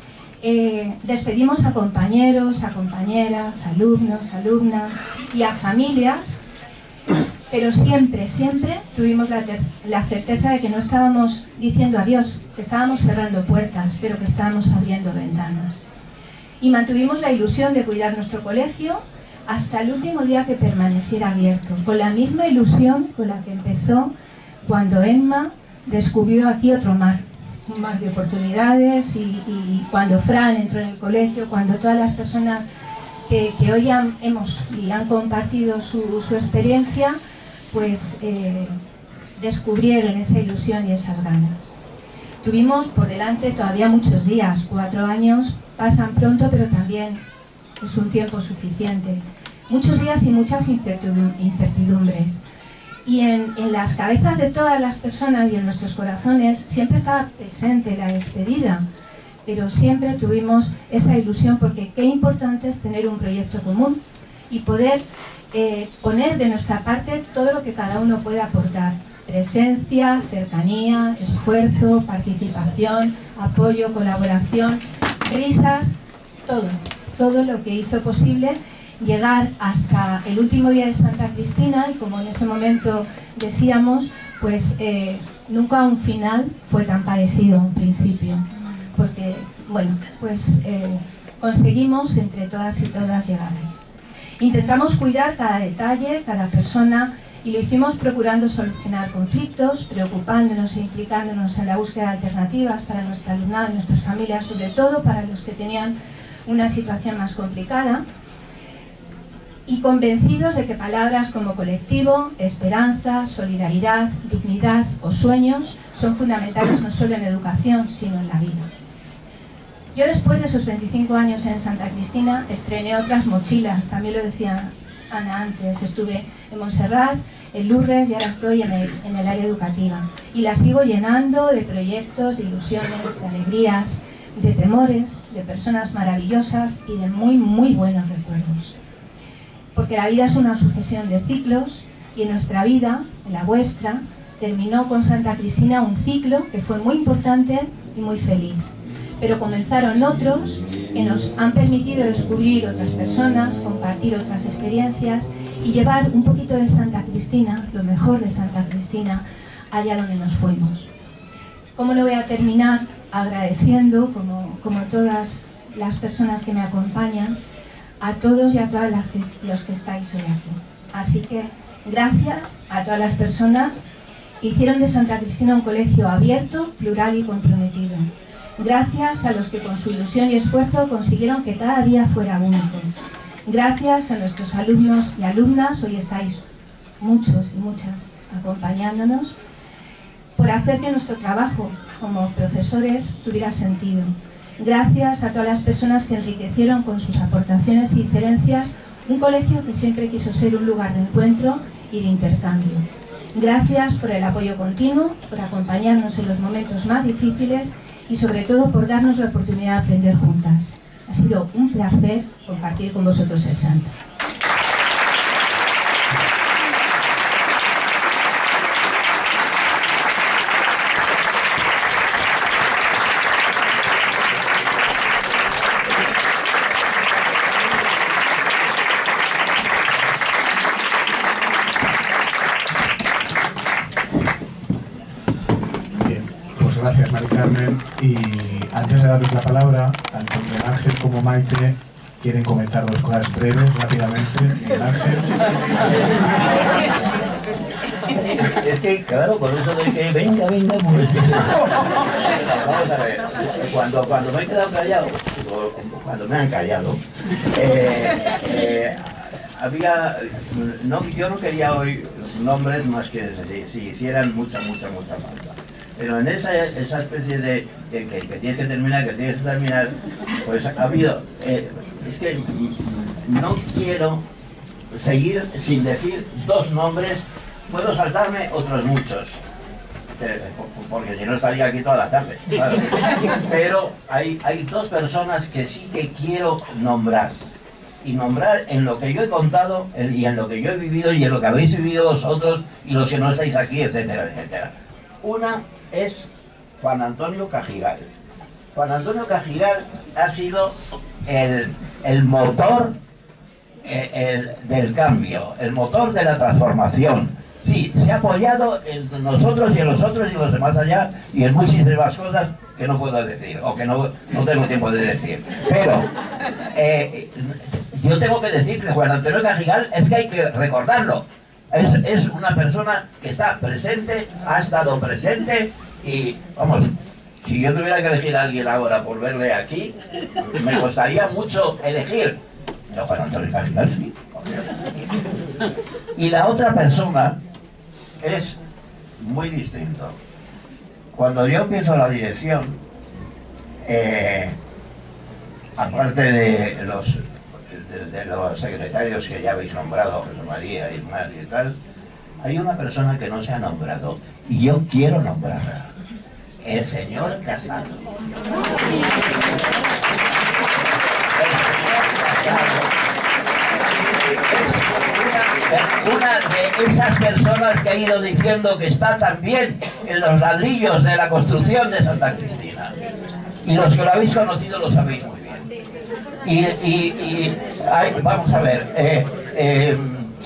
eh, despedimos a compañeros, a compañeras, alumnos, alumnas y a familias, pero siempre, siempre tuvimos la, la certeza de que no estábamos diciendo adiós, que estábamos cerrando puertas, pero que estábamos abriendo ventanas. Y mantuvimos la ilusión de cuidar nuestro colegio hasta el último día que permaneciera abierto, con la misma ilusión con la que empezó cuando Emma descubrió aquí otro mar, un mar de oportunidades, y, y cuando Fran entró en el colegio, cuando todas las personas que, que hoy han, hemos y han compartido su, su experiencia, pues eh, descubrieron esa ilusión y esas ganas. Tuvimos por delante todavía muchos días, cuatro años pasan pronto, pero también es un tiempo suficiente. Muchos días y muchas incertidumbres. Y en, en las cabezas de todas las personas y en nuestros corazones siempre estaba presente la despedida, pero siempre tuvimos esa ilusión porque qué importante es tener un proyecto común y poder eh, poner de nuestra parte todo lo que cada uno puede aportar. Presencia, cercanía, esfuerzo, participación, apoyo, colaboración, risas, todo. todo lo que hizo posible llegar hasta el último día de Santa Cristina, y como en ese momento decíamos, pues eh, nunca un final fue tan parecido a un principio, porque, bueno, pues eh, conseguimos entre todas y todas llegar ahí. Intentamos cuidar cada detalle, cada persona, y lo hicimos procurando solucionar conflictos, preocupándonos e implicándonos en la búsqueda de alternativas para nuestro alumnado y nuestras familias, sobre todo para los que tenían una situación más complicada, y convencidos de que palabras como colectivo, esperanza, solidaridad, dignidad o sueños son fundamentales no solo en educación, sino en la vida. Yo, después de esos veinticinco años en Santa Cristina, estrené otras mochilas, también lo decía Ana antes. Estuve en Montserrat, en Lourdes, y ahora estoy en el, en el área educativa, y la sigo llenando de proyectos, de ilusiones, de alegrías, de temores, de personas maravillosas y de muy muy buenos recuerdos, porque la vida es una sucesión de ciclos, y en nuestra vida, en la vuestra, terminó con Santa Cristina un ciclo que fue muy importante y muy feliz, pero comenzaron otros que nos han permitido descubrir otras personas, compartir otras experiencias y llevar un poquito de Santa Cristina, lo mejor de Santa Cristina, allá donde nos fuimos. ¿Cómo no voy a terminar agradeciendo, como, como todas las personas que me acompañan, a todos y a todas las que, los que estáis hoy aquí? Así que gracias a todas las personas que hicieron de Santa Cristina un colegio abierto, plural y comprometido. Gracias a los que con su ilusión y esfuerzo consiguieron que cada día fuera único. Gracias a nuestros alumnos y alumnas, hoy estáis muchos y muchas acompañándonos, por hacer que nuestro trabajo como profesores tuviera sentido. Gracias a todas las personas que enriquecieron con sus aportaciones y diferencias un colegio que siempre quiso ser un lugar de encuentro y de intercambio. Gracias por el apoyo continuo, por acompañarnos en los momentos más difíciles y sobre todo por darnos la oportunidad de aprender juntas. Ha sido un placer compartir con vosotros el santo. Gracias, Mari Carmen. Y antes de darles la palabra, tanto Miguel Ángel como Maite quieren comentar dos cosas breves, rápidamente. Miguel Ángel. Es que, claro, con eso de que venga, venga, pues... Vamos a ver, cuando, cuando me he quedado callado, cuando me han callado, eh, eh, había... No, yo no quería oír nombres más que si, si hicieran mucha, mucha, mucha falta. Pero en esa, esa especie de que, que, que tienes que terminar, que tienes que terminar, pues ha habido... Eh, es que no quiero seguir sin decir dos nombres, puedo saltarme otros muchos, eh, porque si no estaría aquí toda la tarde, claro. Pero hay, hay dos personas que sí que quiero nombrar, y nombrar en lo que yo he contado, en, y en lo que yo he vivido, y en lo que habéis vivido vosotros, y los que no estáis aquí, etcétera, etcétera. Una es Juan Antonio Cajigal. Juan Antonio Cajigal ha sido el, el motor el, el, del cambio, el motor de la transformación. Sí, se ha apoyado en nosotros y en los otros y los demás allá, y en muchísimas cosas que no puedo decir, o que no, no tengo tiempo de decir. Pero eh, yo tengo que decir que Juan Antonio Cajigal es que hay que recordarlo. Es, es una persona que está presente, ha estado presente, y vamos, si yo tuviera que elegir a alguien ahora por verle aquí, me costaría mucho elegir. Pero Juan Antonio Cajigal sí. Y la otra persona es muy distinto. Cuando yo empiezo la dirección, eh, aparte de los De, de los secretarios que ya habéis nombrado, José María, Ismael y tal, hay una persona que no se ha nombrado y yo quiero nombrarla: el señor Casado. Una de esas personas que ha ido diciendo que está también en los ladrillos de la construcción de Santa Cristina, y los que lo habéis conocido lo sabéis muy bien. Y, y, y ay, vamos a ver, eh, eh,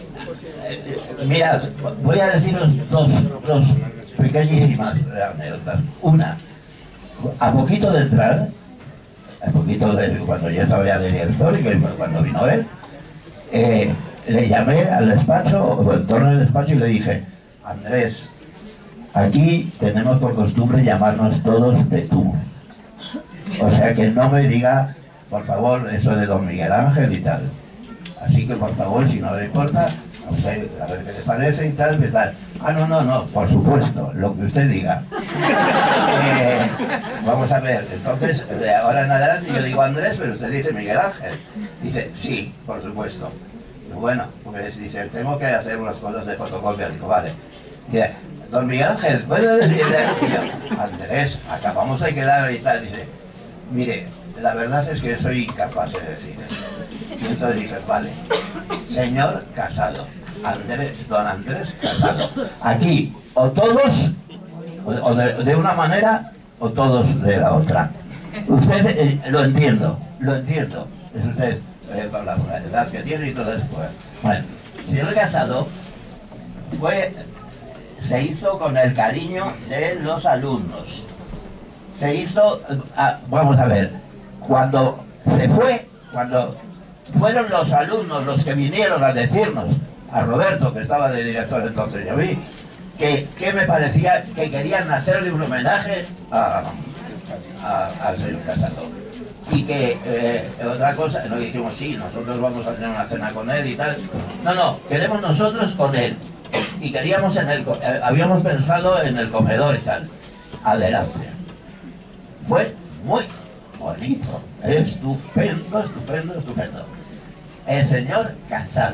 mirad, voy a deciros dos, dos pequeñísimas anécdotas. Una, a poquito de entrar, a poquito de cuando yo estaba ya de director y cuando vino él, eh, le llamé al despacho, o en torno al despacho, y le dije: Andrés, aquí tenemos por costumbre llamarnos todos de tú. O sea que no me diga, por favor, eso de don Miguel Ángel y tal. Así que, por favor, si no le importa, a usted, a ver qué le parece y tal, y tal. Ah, no, no, no, por supuesto, lo que usted diga. Eh, vamos a ver, entonces, de ahora en adelante yo digo Andrés, pero usted dice Miguel Ángel. Dice, sí, por supuesto. Digo, bueno, pues dice, tengo que hacer unas cosas de fotocopia. Digo, vale. Dice, don Miguel Ángel, ¿puedo decirle? Y yo, Andrés, acabamos de quedar y tal. Dice, mire, la verdad es que soy incapaz de decir eso. Y entonces dice, vale, señor Casado, Andrés, don Andrés Casado, aquí o todos o de, de una manera o todos de la otra. Usted, eh, lo entiendo, lo entiendo, es usted eh, por la edad que tiene y todo eso. Bueno, señor Casado fue, se hizo con el cariño de los alumnos. Se hizo, ah, vamos a ver, cuando se fue, cuando fueron los alumnos los que vinieron a decirnos, a Roberto, que estaba de director entonces, yo vi, que, que me parecía que querían hacerle un homenaje a, a, al señor Casado. Y que eh, otra cosa, no dijimos, sí, nosotros vamos a tener una cena con él y tal. No, no, queremos nosotros con él. Y queríamos en el, eh, habíamos pensado en el comedor y tal. Adelante. Fue muy bonito, estupendo, estupendo, estupendo. El señor Casado.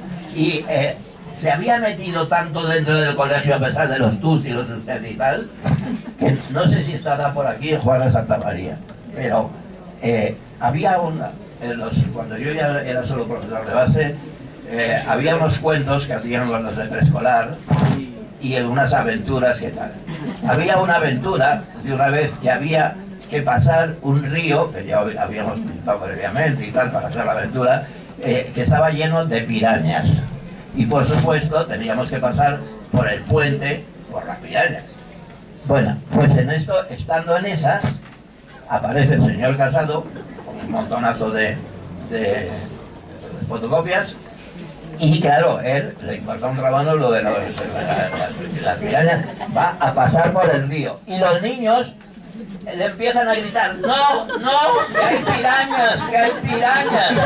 Y eh, se había metido tanto dentro del colegio, a pesar de los tus y los usted y tal, que no sé si estará por aquí en Juan de Santa María, pero eh, había una, eh, los, cuando yo ya era solo profesor de base, eh, había unos cuentos que hacían con los de preescolar y, y unas aventuras que tal. Había una aventura de una vez que había que pasar un río, que ya habíamos pintado previamente y tal, para hacer la aventura, eh, que estaba lleno de pirañas. Y por supuesto teníamos que pasar por el puente, por las pirañas. Bueno, pues en esto, estando en esas, aparece el señor Casado, con un montonazo de, de, de fotocopias, y claro, él le importa un rabano lo de, los, de las, las pirañas, va a pasar por el río. Y los niños le empiezan a gritar, no, no, que hay pirañas, que hay pirañas.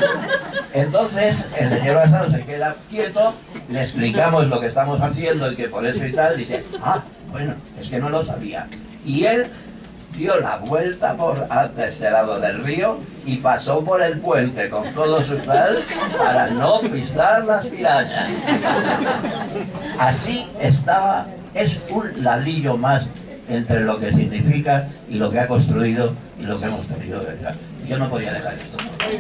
Entonces el señor Casado se queda quieto, le explicamos lo que estamos haciendo y que por eso y tal, dice, ah, bueno, es que no lo sabía. Y él dio la vuelta por hasta este lado del río y pasó por el puente con todo su tal para no pisar las pirañas. Así estaba, es un ladrillo más entre lo que significa y lo que ha construido y lo que hemos tenido detrás. Yo no podía dejar esto.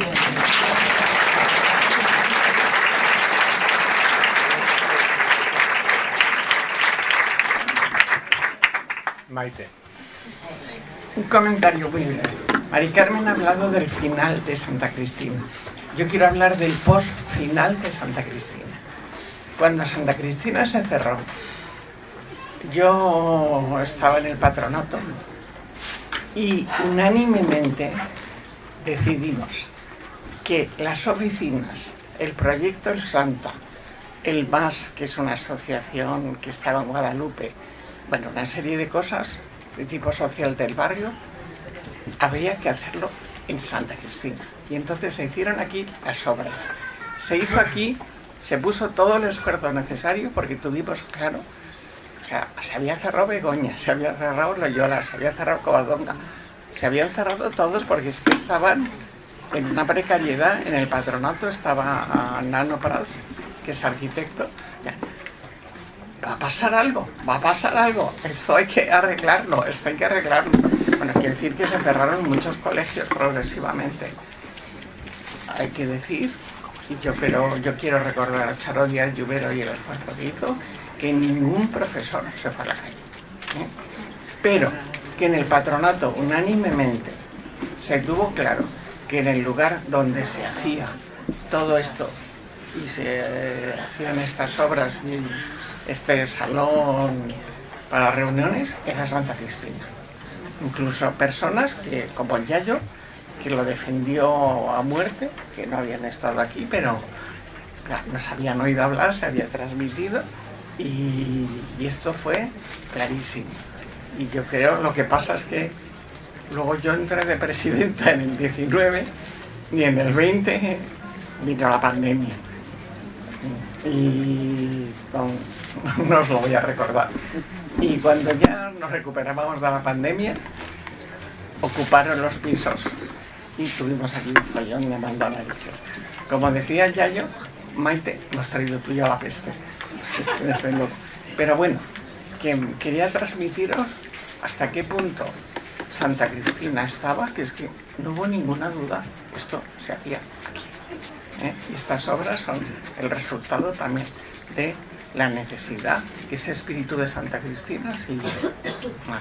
Maite. Un comentario muy breve. Mari Carmen ha hablado del final de Santa Cristina. Yo quiero hablar del post-final de Santa Cristina. Cuando Santa Cristina se cerró, yo estaba en el patronato y unánimemente decidimos que las oficinas, el proyecto El Santa, el M A S, que es una asociación que estaba en Guadalupe, bueno, una serie de cosas de tipo social del barrio, habría que hacerlo en Santa Cristina. Y entonces se hicieron aquí las obras. Se hizo aquí, se puso todo el esfuerzo necesario porque tuvimos claro, o sea, se había cerrado Begoña, se había cerrado Loyola, se había cerrado Covadonga, se habían cerrado todos porque es que estaban en una precariedad. En el patronato estaba Nano Prats, que es arquitecto. Va a pasar algo, va a pasar algo, esto hay que arreglarlo, esto hay que arreglarlo. Bueno, quiere decir que se cerraron muchos colegios progresivamente. Hay que decir, y yo, pero yo quiero recordar a Charo Díaz Lluvero y el esfuerzo que hizo, que ningún profesor se fue a la calle. ¿eh? Pero que en el patronato unánimemente se tuvo claro que en el lugar donde se hacía todo esto y se hacían estas obras y este salón para reuniones era Santa Cristina. Incluso personas que, como el Yayo, que lo defendió a muerte, que no habían estado aquí, pero claro, nos habían oído hablar, se había transmitido y, y esto fue clarísimo. Y yo creo, lo que pasa es que luego yo entré de presidenta en el diecinueve y en el veinte vino la pandemia. Y no, no os lo voy a recordar. Y cuando ya nos recuperábamos de la pandemia, ocuparon los pisos y tuvimos aquí un follón de manda narices. Como decía Yayo, Maite, hemos traído tú y yo la peste. Sí, desde luego. Pero bueno, que quería transmitiros hasta qué punto Santa Cristina estaba, que es que no hubo ninguna duda, esto se hacía aquí. ¿eh? Y estas obras son el resultado también de la necesidad que ese espíritu de Santa Cristina sigue. Bueno.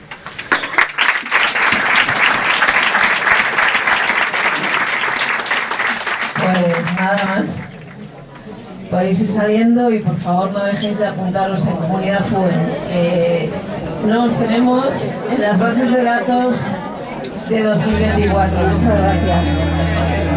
Pues nada más. Podéis ir saliendo y por favor no dejéis de apuntaros en Comunidad F U E N. Eh, nos tenemos en las bases de datos de dos mil veinticuatro. Muchas gracias.